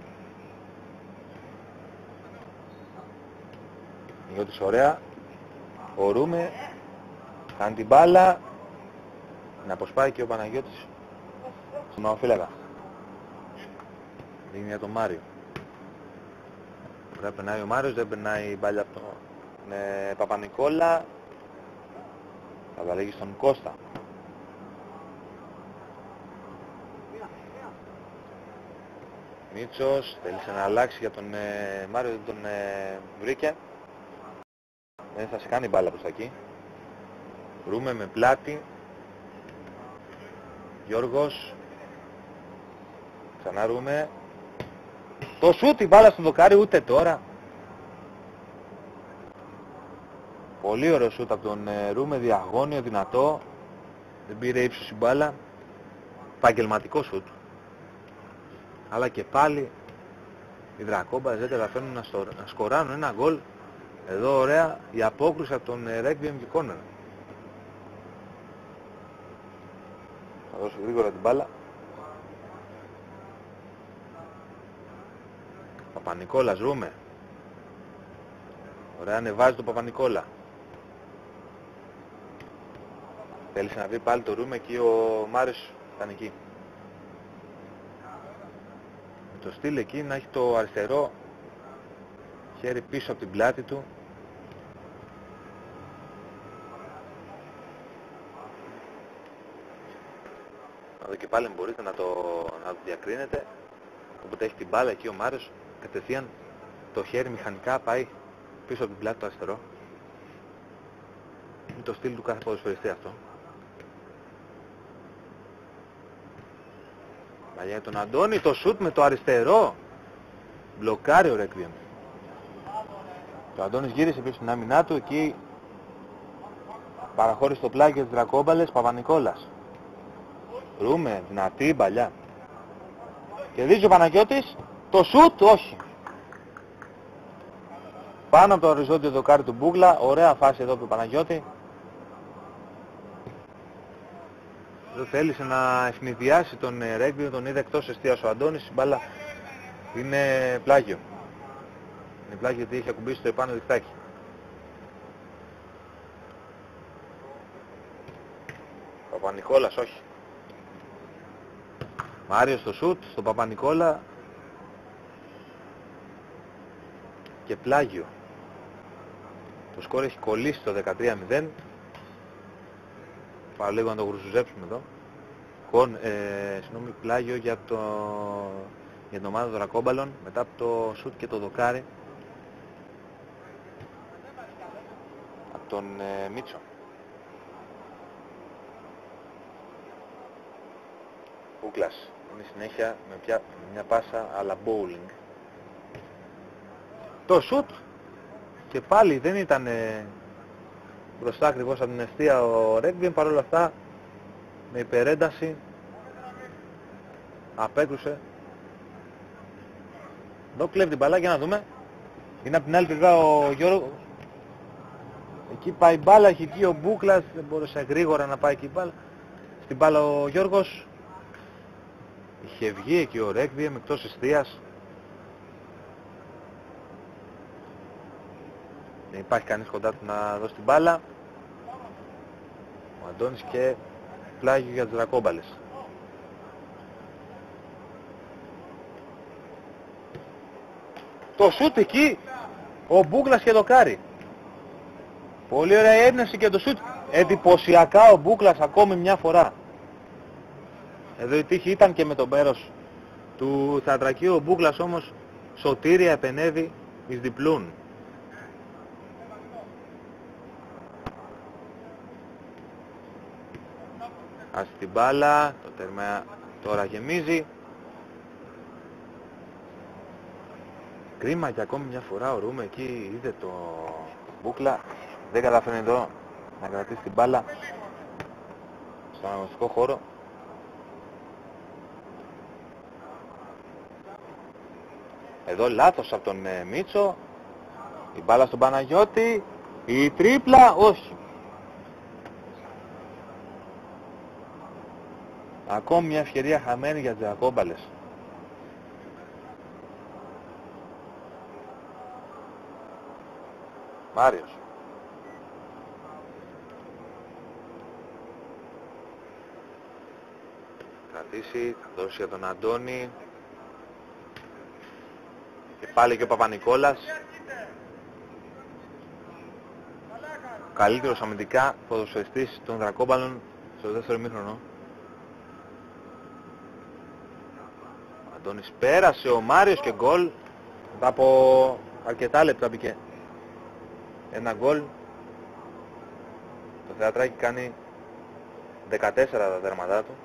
Νιώτης ωραία. Ο Ρούμε κάνει την μπάλα. Να αποσπάει και ο Παναγιώτης στον μαοφύλακα. Δίνει για τον Μάριο. Ωραία, περνάει ο Μάριος, δεν περνάει η μπάλα από τον Παπα-Νικόλα. Θα τα λέγει στον Κώστα. Μίτσος θέλησε να αλλάξει για τον Μάριο, δεν τον βρήκε. Δεν θα σε κάνει μπάλα προς τα εκεί. Ρούμε με πλάτη. Γιώργος. Ξανά Ρούμε. Το σούτ, η μπάλα στο δοκάρι, ούτε τώρα. Πολύ ωραίο σούτ από τον Ρούμε, διαγώνιο, δυνατό. Δεν πήρε ύψος η μπάλα. Επαγγελματικό σούτ. Αλλά και πάλι οι Δρακόμπας δεν καταφέρνουν να σκοράνουν ένα γκολ. Εδώ ωραία η απόκρουση από τον Ρέγκβιεμ και κόρνερ. Θα δώσω γρήγορα την μπάλα. Παπα-Νικόλας, Ρούμε. Ωραία, ανεβάζει τον Παπα-Νικόλα. Θέλησε να βρει πάλι το Ρούμε και ο Μάριος ήταν εκεί. Με το στυλ εκεί να έχει το αριστερό χέρι πίσω από την πλάτη του. Εδώ και πάλι μπορείτε να το διακρίνετε. Όποτε έχει την μπάλα εκεί ο Μάριος, κατευθείαν το χέρι μηχανικά πάει πίσω από την πλάτη του αριστερό. Είναι το στυλ του κάθε ποδοσφαιριστή αυτό. Μαγιά για τον Αντώνη, το σουτ με το αριστερό. Μπλοκάρει ο Ρέκβιεμ. Ο Αντώνης γύρισε πίσω στην άμυνά του, εκεί παραχώρησε το πλάγιο της Δρακόμπαλες, Παπα-Νικόλας. Ρούμε, δυνατή παλιά. Κερδίζει ο Παναγιώτης, το σουτ, όχι. Πάνω από το οριζόντιο δοκάρι του Μπούγκλα, ωραία φάση εδώ από τον Παναγιώτη. Εδώ θέλησε να ευνηδιάσει τον Ρέγκβιεμ, τον είδε εκτός εστίας ο Αντώνης, η μπάλα είναι πλάγιο. Είναι πλάγιο γιατί είχε ακουμπήσει το επάνω δικτάκι. Παπα-Νικόλας, όχι. Μάριος στο σουτ, στον Παπα-Νικόλα και πλάγιο. Το σκορ έχει κολλήσει το 13-0. Πάω λίγο να το γρουσουζέψουμε εδώ. Συγγνώμη, πλάγιο για την ομάδα των Δρακόμπαλων μετά από το σουτ και το δοκάρι από τον Μίτσο. Ούκλας είναι συνέχεια με μια πάσα αλλά bowling. Το σουτ και πάλι δεν ήταν μπροστά ακριβώς από την αιστεία ο Ρέγκβιεμ, παρόλα αυτά με υπερένταση απέκρουσε. Εδώ κλέβει την μπάλα για να δούμε. Είναι από την άλλη πλευρά ο Γιώργος. Εκεί πάει η μπάλα, έχει εκεί ο Μπούκλας, δεν μπορούσε γρήγορα να πάει εκεί η μπάλα. Στην μπάλα ο Γιώργος. Είχε βγει εκεί ο Ρέγκβιεμ εκτός εστίας. Δεν υπάρχει κανείς κοντά του να δώσει την μπάλα. Ο Αντώνης και πλάγιο για τις Δρακόμπαλες. Το σούτ εκεί, ο Μπούκλας και το κάρι. Πολύ ωραία η έμπνευση και το σούτ. Εντυπωσιακά ο Μπούκλας ακόμη μια φορά. Εδώ η τύχη ήταν και με το μέρος του Θεατρακίου. Ο Μπούκλας όμως σωτήρια επενεύει εις διπλούν. Ας την μπάλα, το τέρμα τώρα γεμίζει. Κρίμα και ακόμη μια φορά ο Ρούμε εκεί είδε το Μπούκλα. Δεν καταφέρνει εδώ να κρατήσει την μπάλα στον αγωνιστικό χώρο. Εδώ λάθος από τον Μίτσο. Η μπάλα στον Παναγιώτη. Η τρίπλα, όχι. Ακόμη μια ευκαιρία χαμένη για τις Δρακόμπαλες. Μάριος. Κρατήσει, θα δώσει για τον Αντώνη. Και πάλι και ο Παπα-Νικόλας. Καλύτερος αμυντικά ποδοσφαιριστής των Δρακόμπαλων στο δεύτερο ημίχρονο. Ο Αντώνης πέρασε, ο Μάριος και γκολ. Μετά από αρκετά λεπτά μπήκε ένα γκολ. Το Θεατράκι κάνει 14 τα δέρματά του.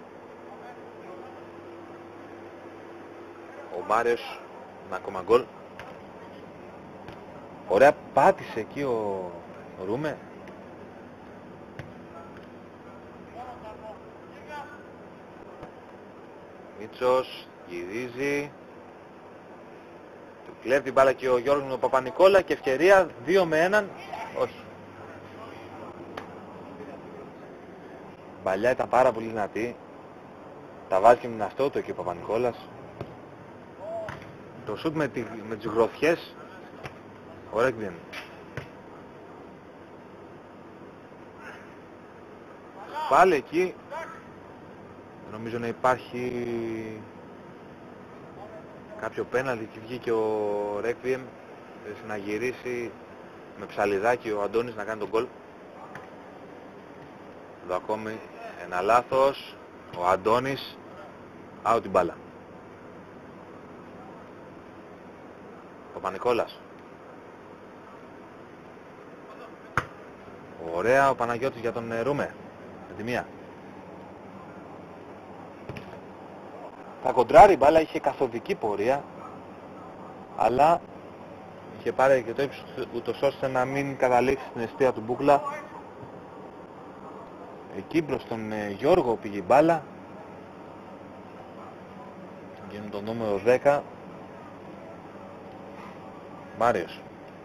Ο Μάριος ένα ακόμα γκολ. Ωραία πάτησε εκεί ο Ρούμε. Μίτσος γυρίζει. Του κλέβει την μπάλα και ο Γιώργος με τον Παπα-Νικόλα και ευκαιρία 2 με 1. Όχι. Η παλιά ήταν πάρα πολύ δυνατή. Τα βάζει και με τον αυτό του εκεί ο Παπα-Νικόλας. Το σούτ με τις γροθιές. Ωραία δεν. Πάλι εκεί νομίζω να υπάρχει κάποιο πέναλτι και βγήκε ο Ρέκβιεμ να γυρίσει με ψαλιδάκι ο Αντώνης να κάνει τον γκολ. Εδώ ακόμη ένα λάθος. Ο Αντώνης out την μπάλα. Ο Παπα-Νικόλας. Ωραία ο Παναγιώτης για τον Ρούμε. Με τη μία. Θα κοντράρει η μπάλα, είχε καθοδική πορεία, αλλά είχε πάρει και το ύψος ούτως ώστε να μην καταλήξει στην εστία του Μπούκλα. Εκεί μπρος τον Γιώργο πήγε η μπάλα. Γίνουν το νούμερο 10. Μάριος.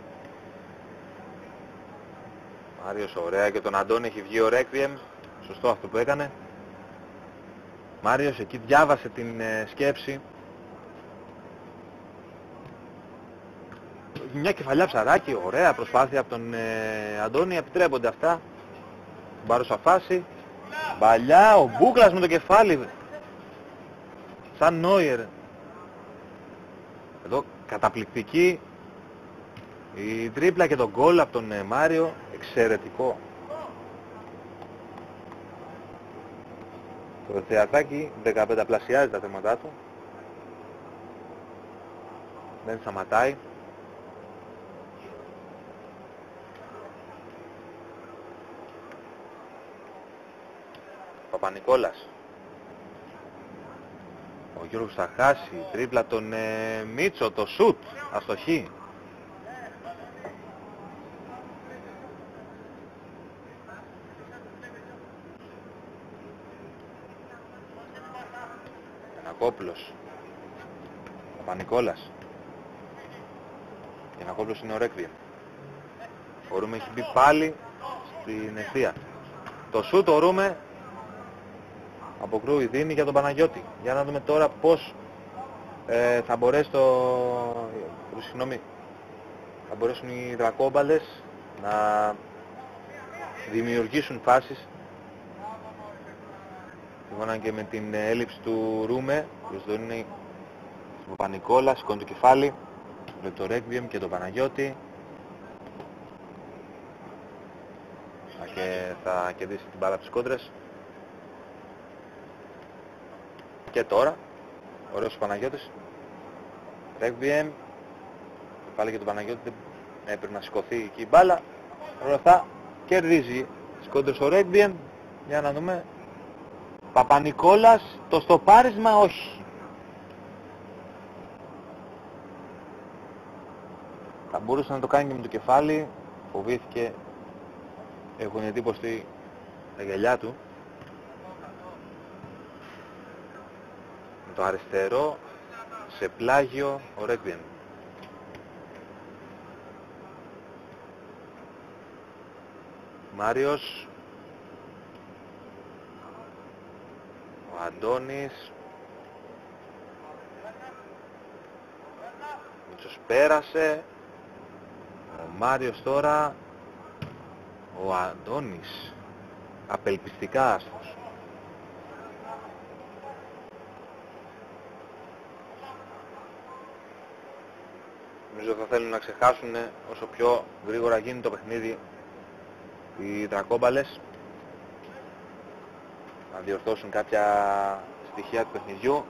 Μάριος ωραία και τον Αντώνη έχει βγει ο Ρέκβιεμ. Σωστό αυτό που έκανε. Μάριος εκεί διάβασε την σκέψη. Μια κεφαλιά ψαράκι, ωραία προσπάθεια από τον Αντώνη, επιτρέπονται αυτά. Παρούσα φάση. Μπαλιά, ο Μπούκλας με το κεφάλι. Σαν Νόιερ. Εδώ καταπληκτική. Η τρίπλα και το γκολ από τον Μάριο, εξαιρετικό. Το Θεατράκι 15 πλασιάζει τα θέματά του. Δεν σταματάει. Παπα-Νικόλας. Ο Γιώργος θα χάσει. Τρίπλα τον Μίτσο, το σουτ. Αστοχή. Γιαννακόπουλος. Παπα-Νικόλας. Γιαννακόπουλος είναι ο Ρέκβιεμ. Ο Ρούμε έχει μπει πάλι στην ευθεία. Το σούτ ο Ρούμε αποκρούει, δίνει για τον Παναγιώτη. Για να δούμε τώρα πώς θα μπορέσει θα μπορέσουν οι Δρακόμπαλες να δημιουργήσουν φάσεις. Σύμφωνα και με την έλλειψη του Ρούμε, που δίνει στον Παπα-Νικόλα, σηκώνει το κεφάλι, βλέπει το Ρέκβιεμ και τον Παναγιώτη. Και θα κερδίσει την μπάλα από τις κόντρες. Και τώρα, ωραίος ο Παναγιώτης. Ρέκβιεμ, πάλι και τον Παναγιώτη, έπρεπε να σηκωθεί εκεί η μπάλα. Όλα αυτά κερδίζει τις κόντρες ο Ρέκβιεμ. Για να δούμε. Παπα-Νικόλας, το στοπάρισμα όχι. Θα μπορούσε να το κάνει και με το κεφάλι. Φοβήθηκε. Έχουν εντύπωση τα γυαλιά του. Με το αριστερό σε πλάγιο ο Ρέκβιεμ. Μάριος. Ο Αντώνης. Μίτσος πέρασε. Ο Μάριος τώρα. Ο Αντώνης. Απελπιστικά άστος. Νομίζω θα θέλουν να ξεχάσουν όσο πιο γρήγορα γίνει το παιχνίδι οι Δρακόμπαλες. Να διορθώσουν κάποια στοιχεία του παιχνιδιού.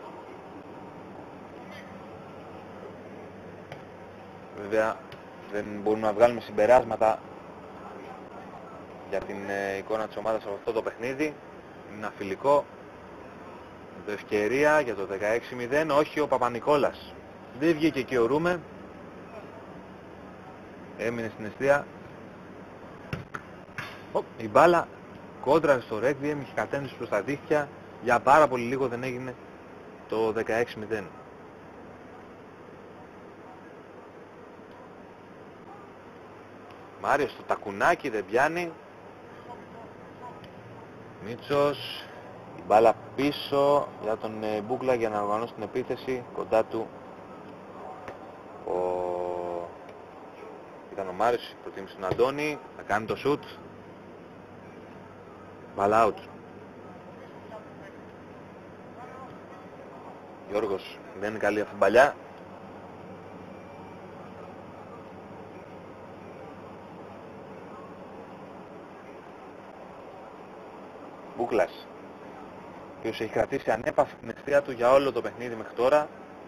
Βέβαια δεν μπορούμε να βγάλουμε συμπεράσματα για την εικόνα της ομάδας από αυτό το παιχνίδι. Είναι ένα φιλικό. Το ευκαιρία για το 16-0, όχι ο Παπα-Νικόλας. Δεν βγήκε εκεί ο Ρούμε. Έμεινε στην εστία. Η μπάλα κόντρα στο Ρέκβιεμ, είχε κατέβει προς τα δίχτυα. Για πάρα πολύ λίγο δεν έγινε το 16-0. Μάριος το τακουνάκι δεν πιάνει. Μίτσος. Η μπάλα πίσω για τον Μπούκλα για να οργανώσει την επίθεση. Κοντά του ήταν ο Μάριος, προτίμησε τον Αντώνη. Θα κάνει το σουτ. Μπάλα out. Γιώργος δεν είναι καλή αυτή η παλιά. Μπούκλας, ο οποίος έχει κρατήσει ανέπαφη την αιστεία του για όλο το παιχνίδι μέχρι τώρα.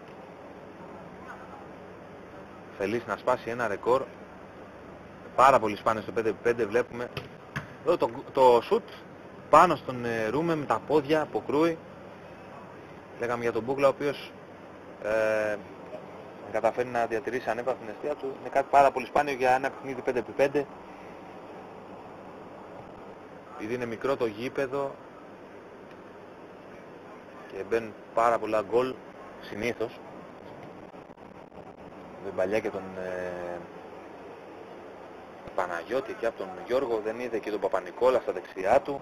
Θελήσει να σπάσει ένα ρεκόρ. Πάρα πολύ σπάνιο στο 5x5 βλέπουμε. Εδώ το σουτ πάνω στον Ρούμε με τα πόδια αποκρούει. Λέγαμε για τον Μπούκλα, ο οποίος καταφέρει να διατηρήσει ανέπαφη την αιστεία του. Είναι κάτι πάρα πολύ σπάνιο για ένα παιχνίδι 5x5. Επειδή είναι μικρό το γήπεδο και μπαίνουν πάρα πολλά γκολ συνήθως. Den παλιά και τον Παναγιώτη και από τον Γιώργο, δεν είδε και τον Παπα-Νικόλα στα δεξιά του.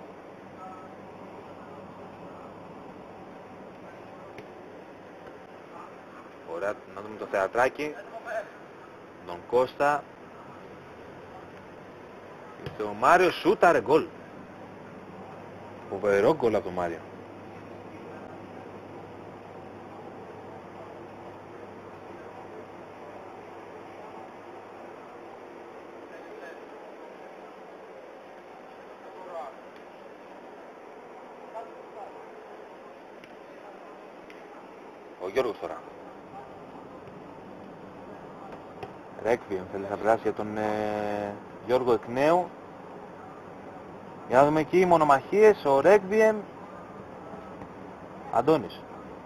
Ωραία, να δούμε το θεατράκι. Τον Κώστα. Ήρθε ο Μάριος, σούταρε γκολ. Φοβερό γκολ από τον Μάριο. Ο Γιώργος τώρα. Ρέκβιεμ θέλει να περάσει για τον Γιώργο εκ νέου. Για να δούμε εκεί οι μονομαχίες, ο Ρέκβιεμ. Αντώνης.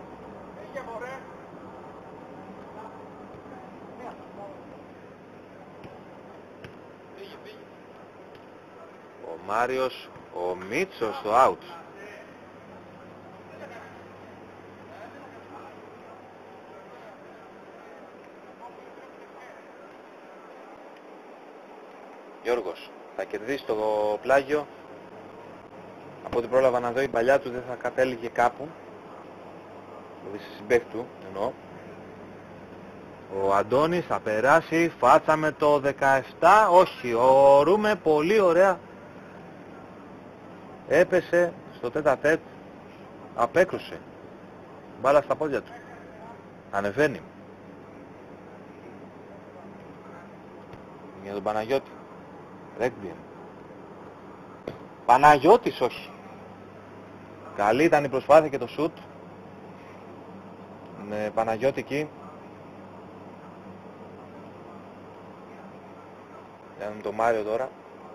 Ο Μάριος, ο Μίτσος στο out. Γιώργος θα κερδίσει το πλάγιο. Από ό,τι πρόλαβα να δω, η παλιά του δεν θα κατέληγε κάπου. Δηλαδή στη συμπαίχτη του εννοώ. Ο Αντώνης θα περάσει, φάτσα με το 17, όχι, ο Ρούμε πολύ ωραία. Έπεσε στο τέτα-τέτ, απέκρουσε. Μπάλα στα πόδια του. Ανεβαίνει. Για τον Παναγιώτη. Ρέκβιεμ. Παναγιώτης όχι. Καλή ήταν η προσπάθεια και το σουτ. Με Παναγιώτη εκεί. Για τον Μάριο τώρα.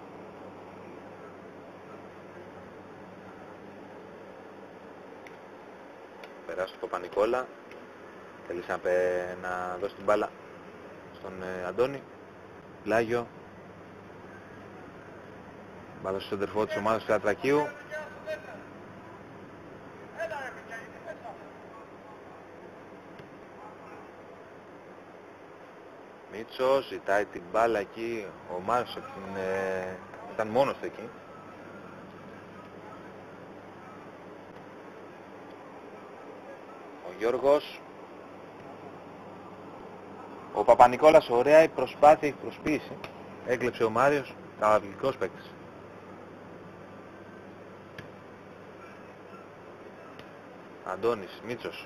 Περάσει το Παπα-Νικόλα. Θέλησε να δώσει την μπάλα στον Αντώνη. Πλάγιο. Μπάλα στο σεντερφό της ομάδας του Θεατρακίου. Μίτσος ζητάει την μπάλα εκεί. Ο Μάριος από την Ήταν μόνος του εκεί. Ο Γιώργος. Ο Παπα-Νικόλας, ωραία η προσπάθεια, η προσποίηση. Έκλεψε ο Μάριος, καταπληκτικός παίκτης. Αντώνης, Μίτσος.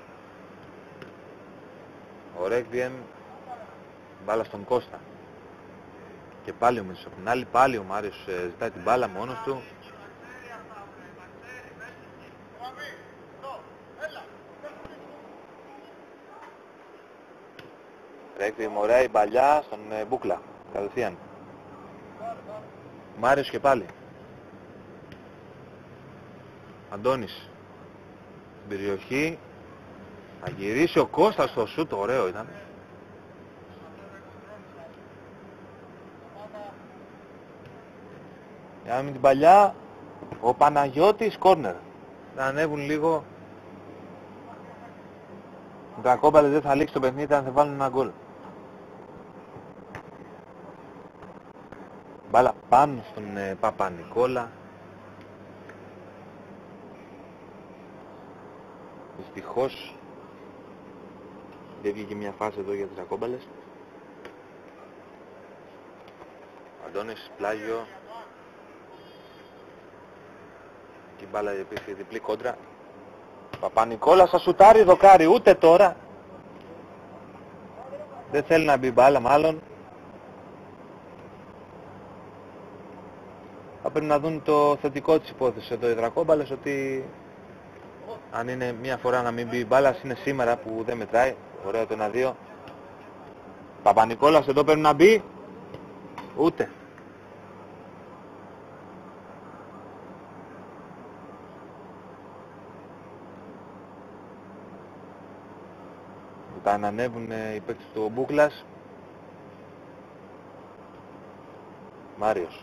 Ο Ρέκβιεμ, μπάλα στον Κώστα. Και πάλι ο Μίτσος από την άλλη, πάλι ο Μάριος ζητάει την μπάλα μόνος του. Ρέκβιεμ, ωραία η μπαλιά στον Μπούκλα, κατευθείαν. Μάριος και πάλι. Αντώνης. Στην περιοχή. Θα γυρίσει ο Κώστας στο σούτ, ωραίο ήταν. Για με την παλιά, ο Παναγιώτης κόρνερ. Να ανέβουν λίγο. Οι Δρακόμπαλες δεν θα λήξει το παιχνίδι αν δεν βάλουν ένα γκολ. Μπάλα πάνω στον Παπα-Νικόλα. Δυστυχώς δεν βγήκε μια φάση εδώ για τις Δρακόμπαλες. Αντώνης, πλάγιο. Και η μπάλα υπήρχε διπλή κόντρα. Παπα-Νικόλα θα σουτάρει, δοκάρει, ούτε τώρα. Δεν θέλει να μπει μπάλα μάλλον. Θα πρέπει να δουν το θετικό της υπόθεσης εδώ οι Δρακόμπαλες, ότι αν είναι μια φορά να μην μπει μπάλα, είναι σήμερα που δεν μετράει. Ωραίο το 1-2. Παπα-Νικόλας εδώ πρέπει να μπει. Ούτε. Θα ανανεύουν οι παίκτες του Μπούκλας. Μάριος.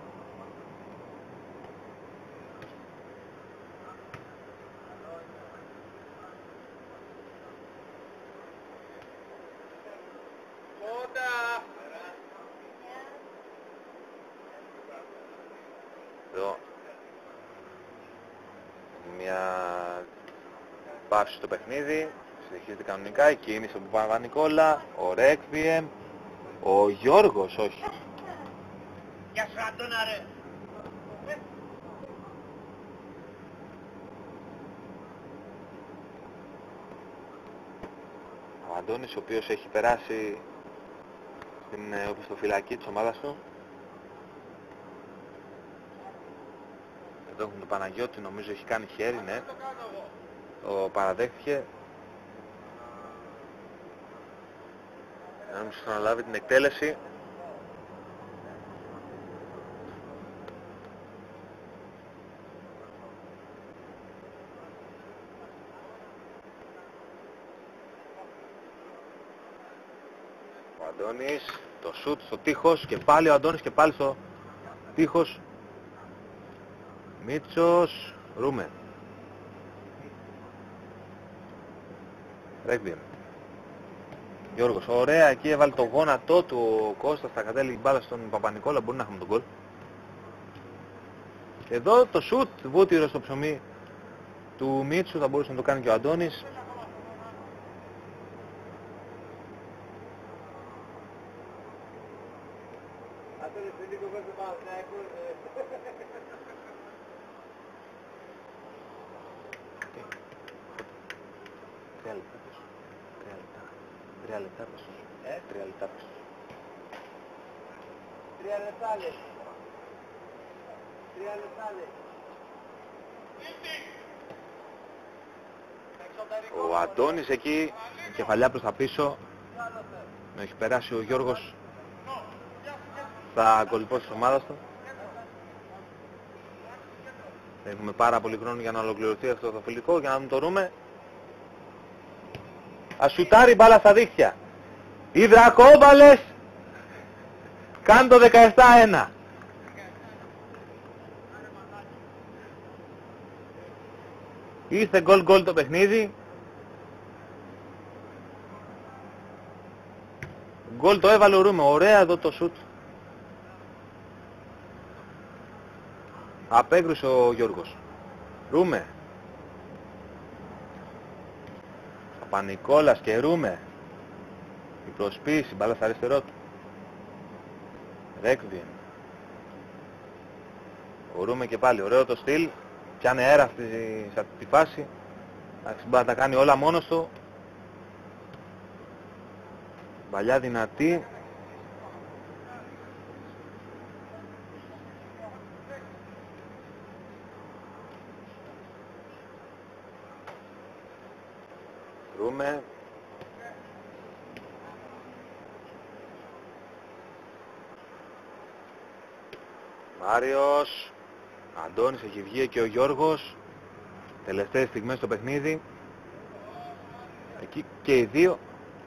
Εδώ μια παύση στο παιχνίδι. Συνεχίζεται κανονικά η κίνηση από Παπα-Νικόλα, ο Ρέκβιεμ, ο Γιώργος, όχι. Γεια σου Αντώνα ρε. Ο Αντώνης, ο οποίος έχει περάσει στην οπισθοφυλακή της ομάδας του. Εδώ έχουν τον Παναγιώτη, νομίζω έχει κάνει χέρι, ναι. Το παραδέχθηκε. Νόμιζε να αναλάβει την εκτέλεση. Ο Αντώνης, το σουτ στο τείχος και πάλι ο Αντώνης και πάλι στο τείχος. Μίτσος, Ρούμε. Ρέκβιεμ. Γιώργος, ωραία, εκεί έβαλε το γόνατό του ο Κώστας, θα κατέληγε μπάλα στον Παπα-Νικόλα, μπορεί να έχουμε τον γκολ. Εδώ το σουτ βούτυρο στο ψωμί του Μίτσου, θα μπορούσε να το κάνει και ο Αντώνης. Τρία λεπτά πίσω. 3 λεπτά πίσω. 3 λεπτά λέει. 3 λεπτά λέει. Ο Αντώνης εκεί, κεφαλιά προς τα πίσω. Έχει περάσει ο Γιώργος. Θα κολυμπώσει της ομάδας του. Έχουμε πάρα πολύ χρόνο για να ολοκληρωθεί αυτό το φιλικό, για να μην το ρούμε. Ασουτάρει μπάλα στα δίχτυα. Οι Δρακόμπαλες κάνουν το 17-1. Ήρθε γκολ το παιχνίδι. Γκολ το έβαλε ο Ρούμε. Ωραία εδώ το σουτ. Απέκρουσε ο Γιώργος. Ρούμε. Παπανικόλας και Ρούμε. Η προσποίηση, μπάλα στα αριστερό του. Ρέκβιεν. Ο Ρούμε και πάλι, ωραίο το στυλ. Πιάνε αέρα σε αυτή τη φάση. Εντάξει, μπορεί να τα κάνει όλα μόνος του. Παλιά δυνατή. Ρούμε. Μάριος. Αντώνης, έχει βγει και ο Γιώργος. Τελευταίες στιγμές στο παιχνίδι. Εκεί και οι δύο.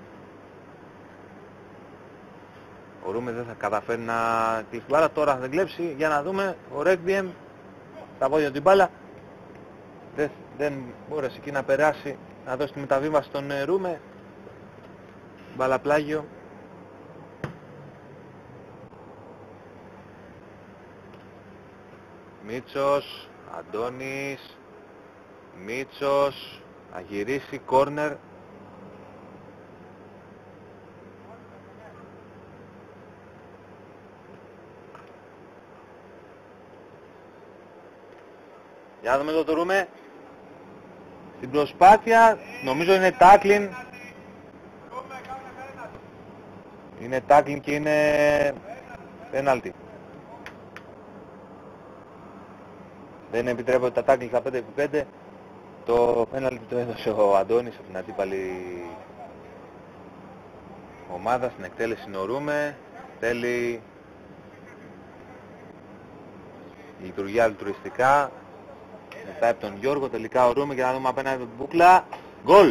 Ο Ρούμε δεν θα καταφέρει να κλείσει την μπάλα. Τώρα θα την κλέψει. Για να δούμε. Ο Ρέκβιεμ στα πόδια την μπάλα. Δεν μπόρεσε εκεί να περάσει, να δώσει τη μεταβίβαση στον Ρούμε. Μπάλα πλάγιο. Μίτσος, Αντώνης, Μίτσος, θα γυρίσει, κόρνερ. Για να δούμε εδώ το Ρούμε. Στην προσπάθεια, νομίζω είναι τάκλιν. Είναι τάκλιν και είναι πέναλτι. Δεν επιτρέπονται τα τάκλιν στα 5x5. Το πέναλτι το έδωσε ο Αντώνης από την αντίπαλη ομάδα. Στην εκτέλεση είναι ο Ρούμε. Θέλει λειτουργία λειτουργιστικά. Μετά από τον Γιώργο, τελικά ο Ρούμε, για να δούμε απέναντι την μπούκλα. Γκολ!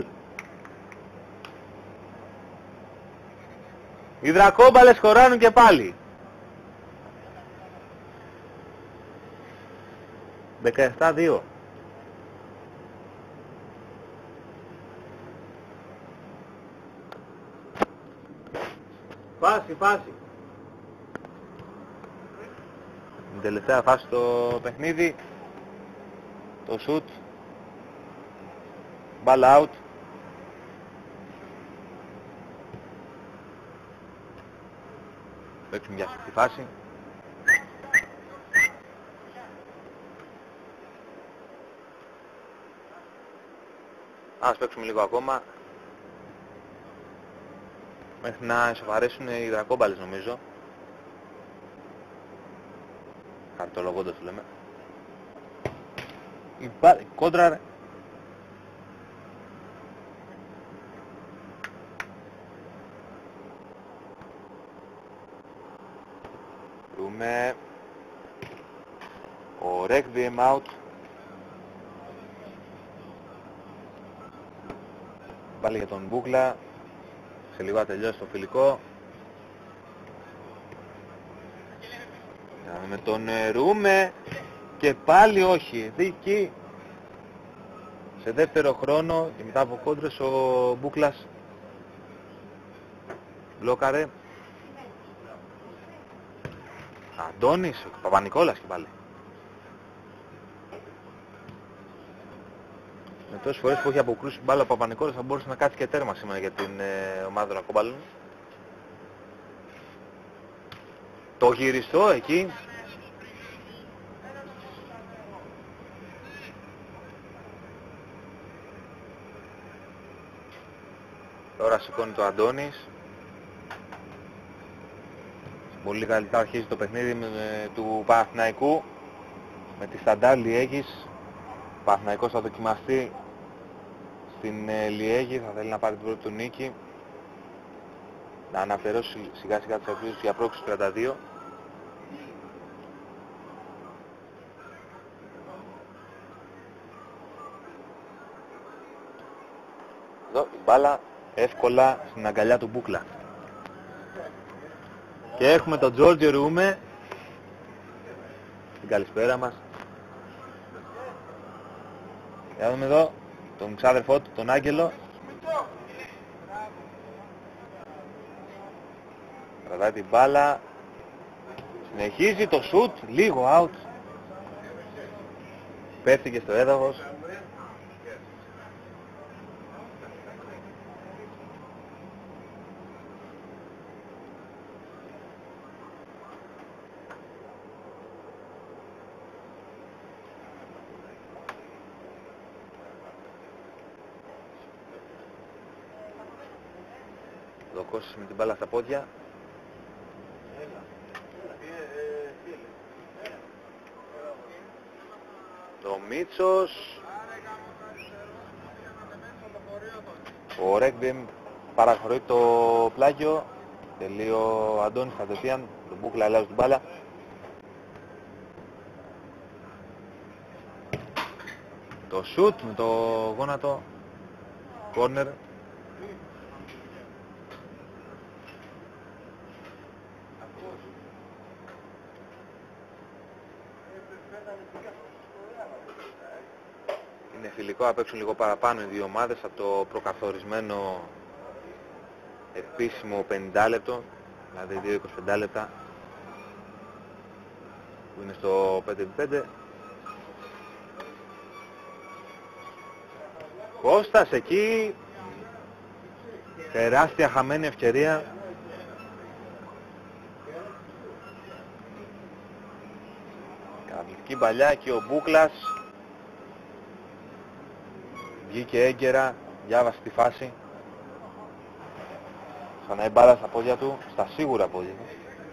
Οι δρακόμπαλες χωράνουν και πάλι. 17-2. Φάση. Την τελευταία φάση στο παιχνίδι. Το shoot. Ball out. Παίξουμε για αυτή τη φάση. Ας παίξουμε λίγο ακόμα. Μέχρι να ισοφαρέσουν οι δρακόμπαλες νομίζω. Χαρτολογώντας το λέμε. Κόντρα ρε. Ρούμε. Ο Requiem out. Πάλι για τον Μπούκλα. Σε λίγο θα τελειώσει το φιλικό. Με τον Ρούμε. Και πάλι όχι. Δίκη. Σε δεύτερο χρόνο και μετά από κόντρες ο Μπούκλας μπλόκαρε. Αντώνης, ο Παπανικόλας και πάλι. Με τόσες φορές που έχει αποκρούσει μπάλα ο Παπανικόλας θα μπορούσε να κάτσει και τέρμα σήμερα για την ομάδα των Ακόμπαλων. Το γυριστό εκεί. Τώρα σηκώνει το Αντώνης. Πολύ καλύτερα αρχίζει το παιχνίδι του Παναθηναϊκού. Με τη Σταντάρ Λιέγης. Ο Παναθηναϊκός θα δοκιμαστεί στην Λιέγη. Θα θέλει να πάρει την πρώτη του νίκη. Να αναφερώσει σιγά σιγά τις ελπίδες για πρόκριση 32. Εδώ η μπάλα εύκολα στην αγκαλιά του Μπούκλα. Και έχουμε τον Τζόρτζιο Ρούμε. Την καλησπέρα μας. Για να δούμε εδώ τον ξάδερφό του, τον Άγγελο. Κρατάει την μπάλα. Συνεχίζει το σουτ, λίγο out. πέφτηκε στο έδαφος. Δοκώσεις με την μπάλα στα πόδια. Το Μίτσος. Ο Ρέκμπιμ παραχωρεί το πλάγιο. Τελεί ο Αντώνης κατευθείαν. Τον Μπούκλα αλλάζει την μπάλα. Το σουτ με το γόνατο. Κόρνερ. Είναι φιλικό, θα παίξουν λίγο παραπάνω οι δύο ομάδες από το προκαθορισμένο επίσημο 50 λεπτό, δηλαδή 2-25 λεπτά που είναι στο 5x5. Κώστας εκεί, τεράστια χαμένη ευκαιρία. Καβλική παλιά και ο Μπούκλας βγήκε έγκαιρα, διάβασε τη φάση. Ξανά η μπάλα στα πόδια του, στα σίγουρα πόδια του.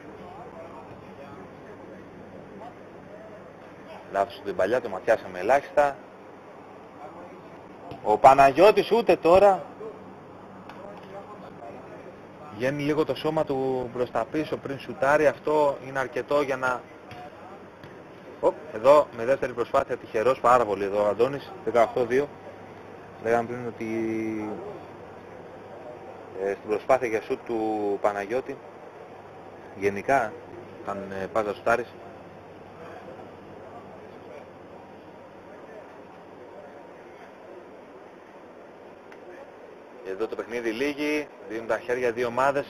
Λάθος την παλιά, το ματιάσαμε ελάχιστα. Ο Παναγιώτης ούτε τώρα. Βγαίνει λίγο το σώμα του προς τα πίσω πριν σουτάρει. Αυτό είναι αρκετό για να... Εδώ με δεύτερη προσπάθεια τυχερός πάρα πολύ εδώ ο Αντώνης, 18-2. Λέγαμε πριν ότι στην προσπάθεια για σουτ του Παναγιώτη, γενικά, αν πας να σουτάρεις, εδώ το παιχνίδι λύγει, δίνουν τα χέρια δύο ομάδες.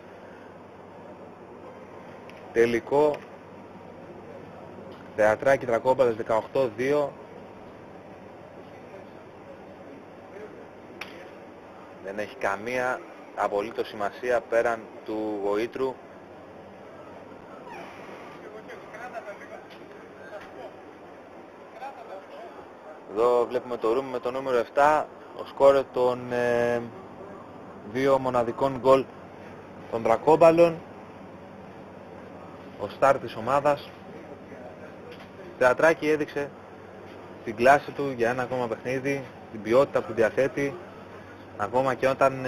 Τελικό, Θεατράκι Τρακόμπαλες 18-2. Δεν έχει καμία απολύτως σημασία πέραν του γοήτρου. Εδώ βλέπουμε το room με το νούμερο 7, ο σκόρερ των δύο μοναδικών γκολ των Τρακόμπαλων, ο στάρ της ομάδας. Θεατράκι έδειξε την κλάση του για ένα ακόμα παιχνίδι, την ποιότητα που διαθέτει, ακόμα και όταν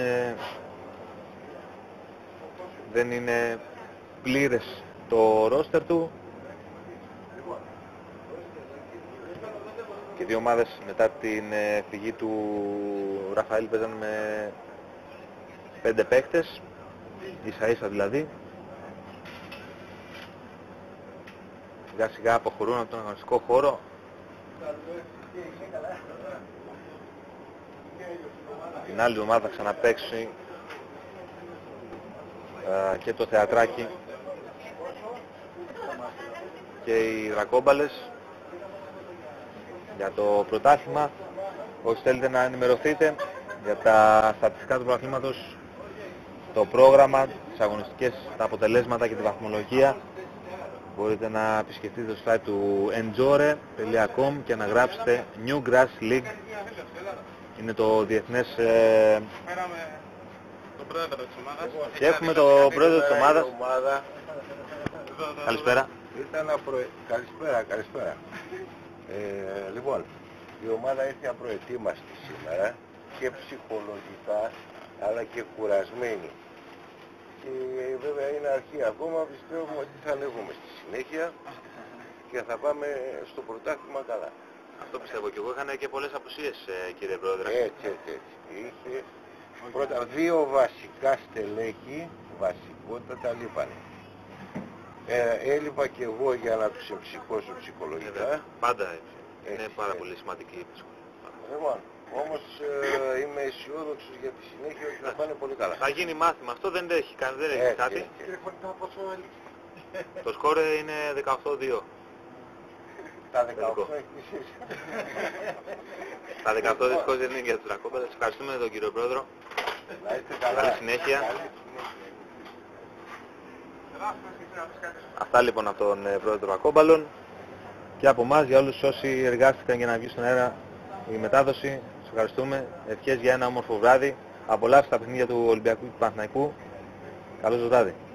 δεν είναι πλήρες το ρόστερ του. Και δύο ομάδες μετά την φυγή του Ραφαήλ παίζαν με 5 παίκτες, ίσα ίσα δηλαδή. Σιγά σιγά αποχωρούν από τον αγωνιστικό χώρο. Την άλλη ομάδα θα ξαναπαίξει και το Θεατράκι και οι Δρακόμπαλες για το πρωτάθλημα. Όσοι θέλετε να ενημερωθείτε για τα στατιστικά του πρωταθλήματος, το πρόγραμμα, τις αγωνιστικές, τα αποτελέσματα και τη βαθμολογία, μπορείτε να επισκεφτείτε το site του enjore.com και να γράψετε New Grass League. Είναι το διεθνές... Και έχουμε το πρόεδρο της ομάδας. Καλησπέρα. Καλησπέρα. Λοιπόν, η ομάδα ήρθε απροετοίμαστη σήμερα και ψυχολογικά αλλά και κουρασμένη. Και βέβαια είναι αρχή ακόμα, πιστεύουμε ότι θα ανέβουμε στη συνέχεια και θα πάμε στο πρωτάθλημα καλά. Αυτό πιστεύω και εγώ. Είχαν και πολλές απουσίες, κύριε Πρόεδρε. Έτσι. Είχε πρώτα δύο βασικά στελέχη, βασικότατα λείπανε. Έλειπα και εγώ για να τους εμψυχώσω ψυχολογικά. Πάντα έτσι. Είναι πάρα πολύ σημαντική η ψυχολογία. Λοιπόν, όμως είμαι αισιόδοξος για τη συνέχεια ότι θα πάνε πολύ καλά. Θα γίνει μάθημα. Αυτό δεν έχει κάτι. Έτσι. Το σκόρ είναι 18-2. Στα 18 έχεις. Τα 18 δυστυχώς δεν είναι για τους Δρακόπεδες. Ευχαριστούμε τον κύριο Πρόεδρο. Να είστε καλά. Καλή συνέχεια. Αυτά λοιπόν από τον Πρόεδρο των Δρακόμπαλων και από εμάς για όλους όσοι εργάστηκαν για να βγει στον αέρα η μετάδοση. Σας ευχαριστούμε. Ευχές για ένα όμορφο βράδυ. Απολαύστε τα παιχνίδια του Ολυμπιακού και του Παναθηναϊκού. Καλό σας βράδυ.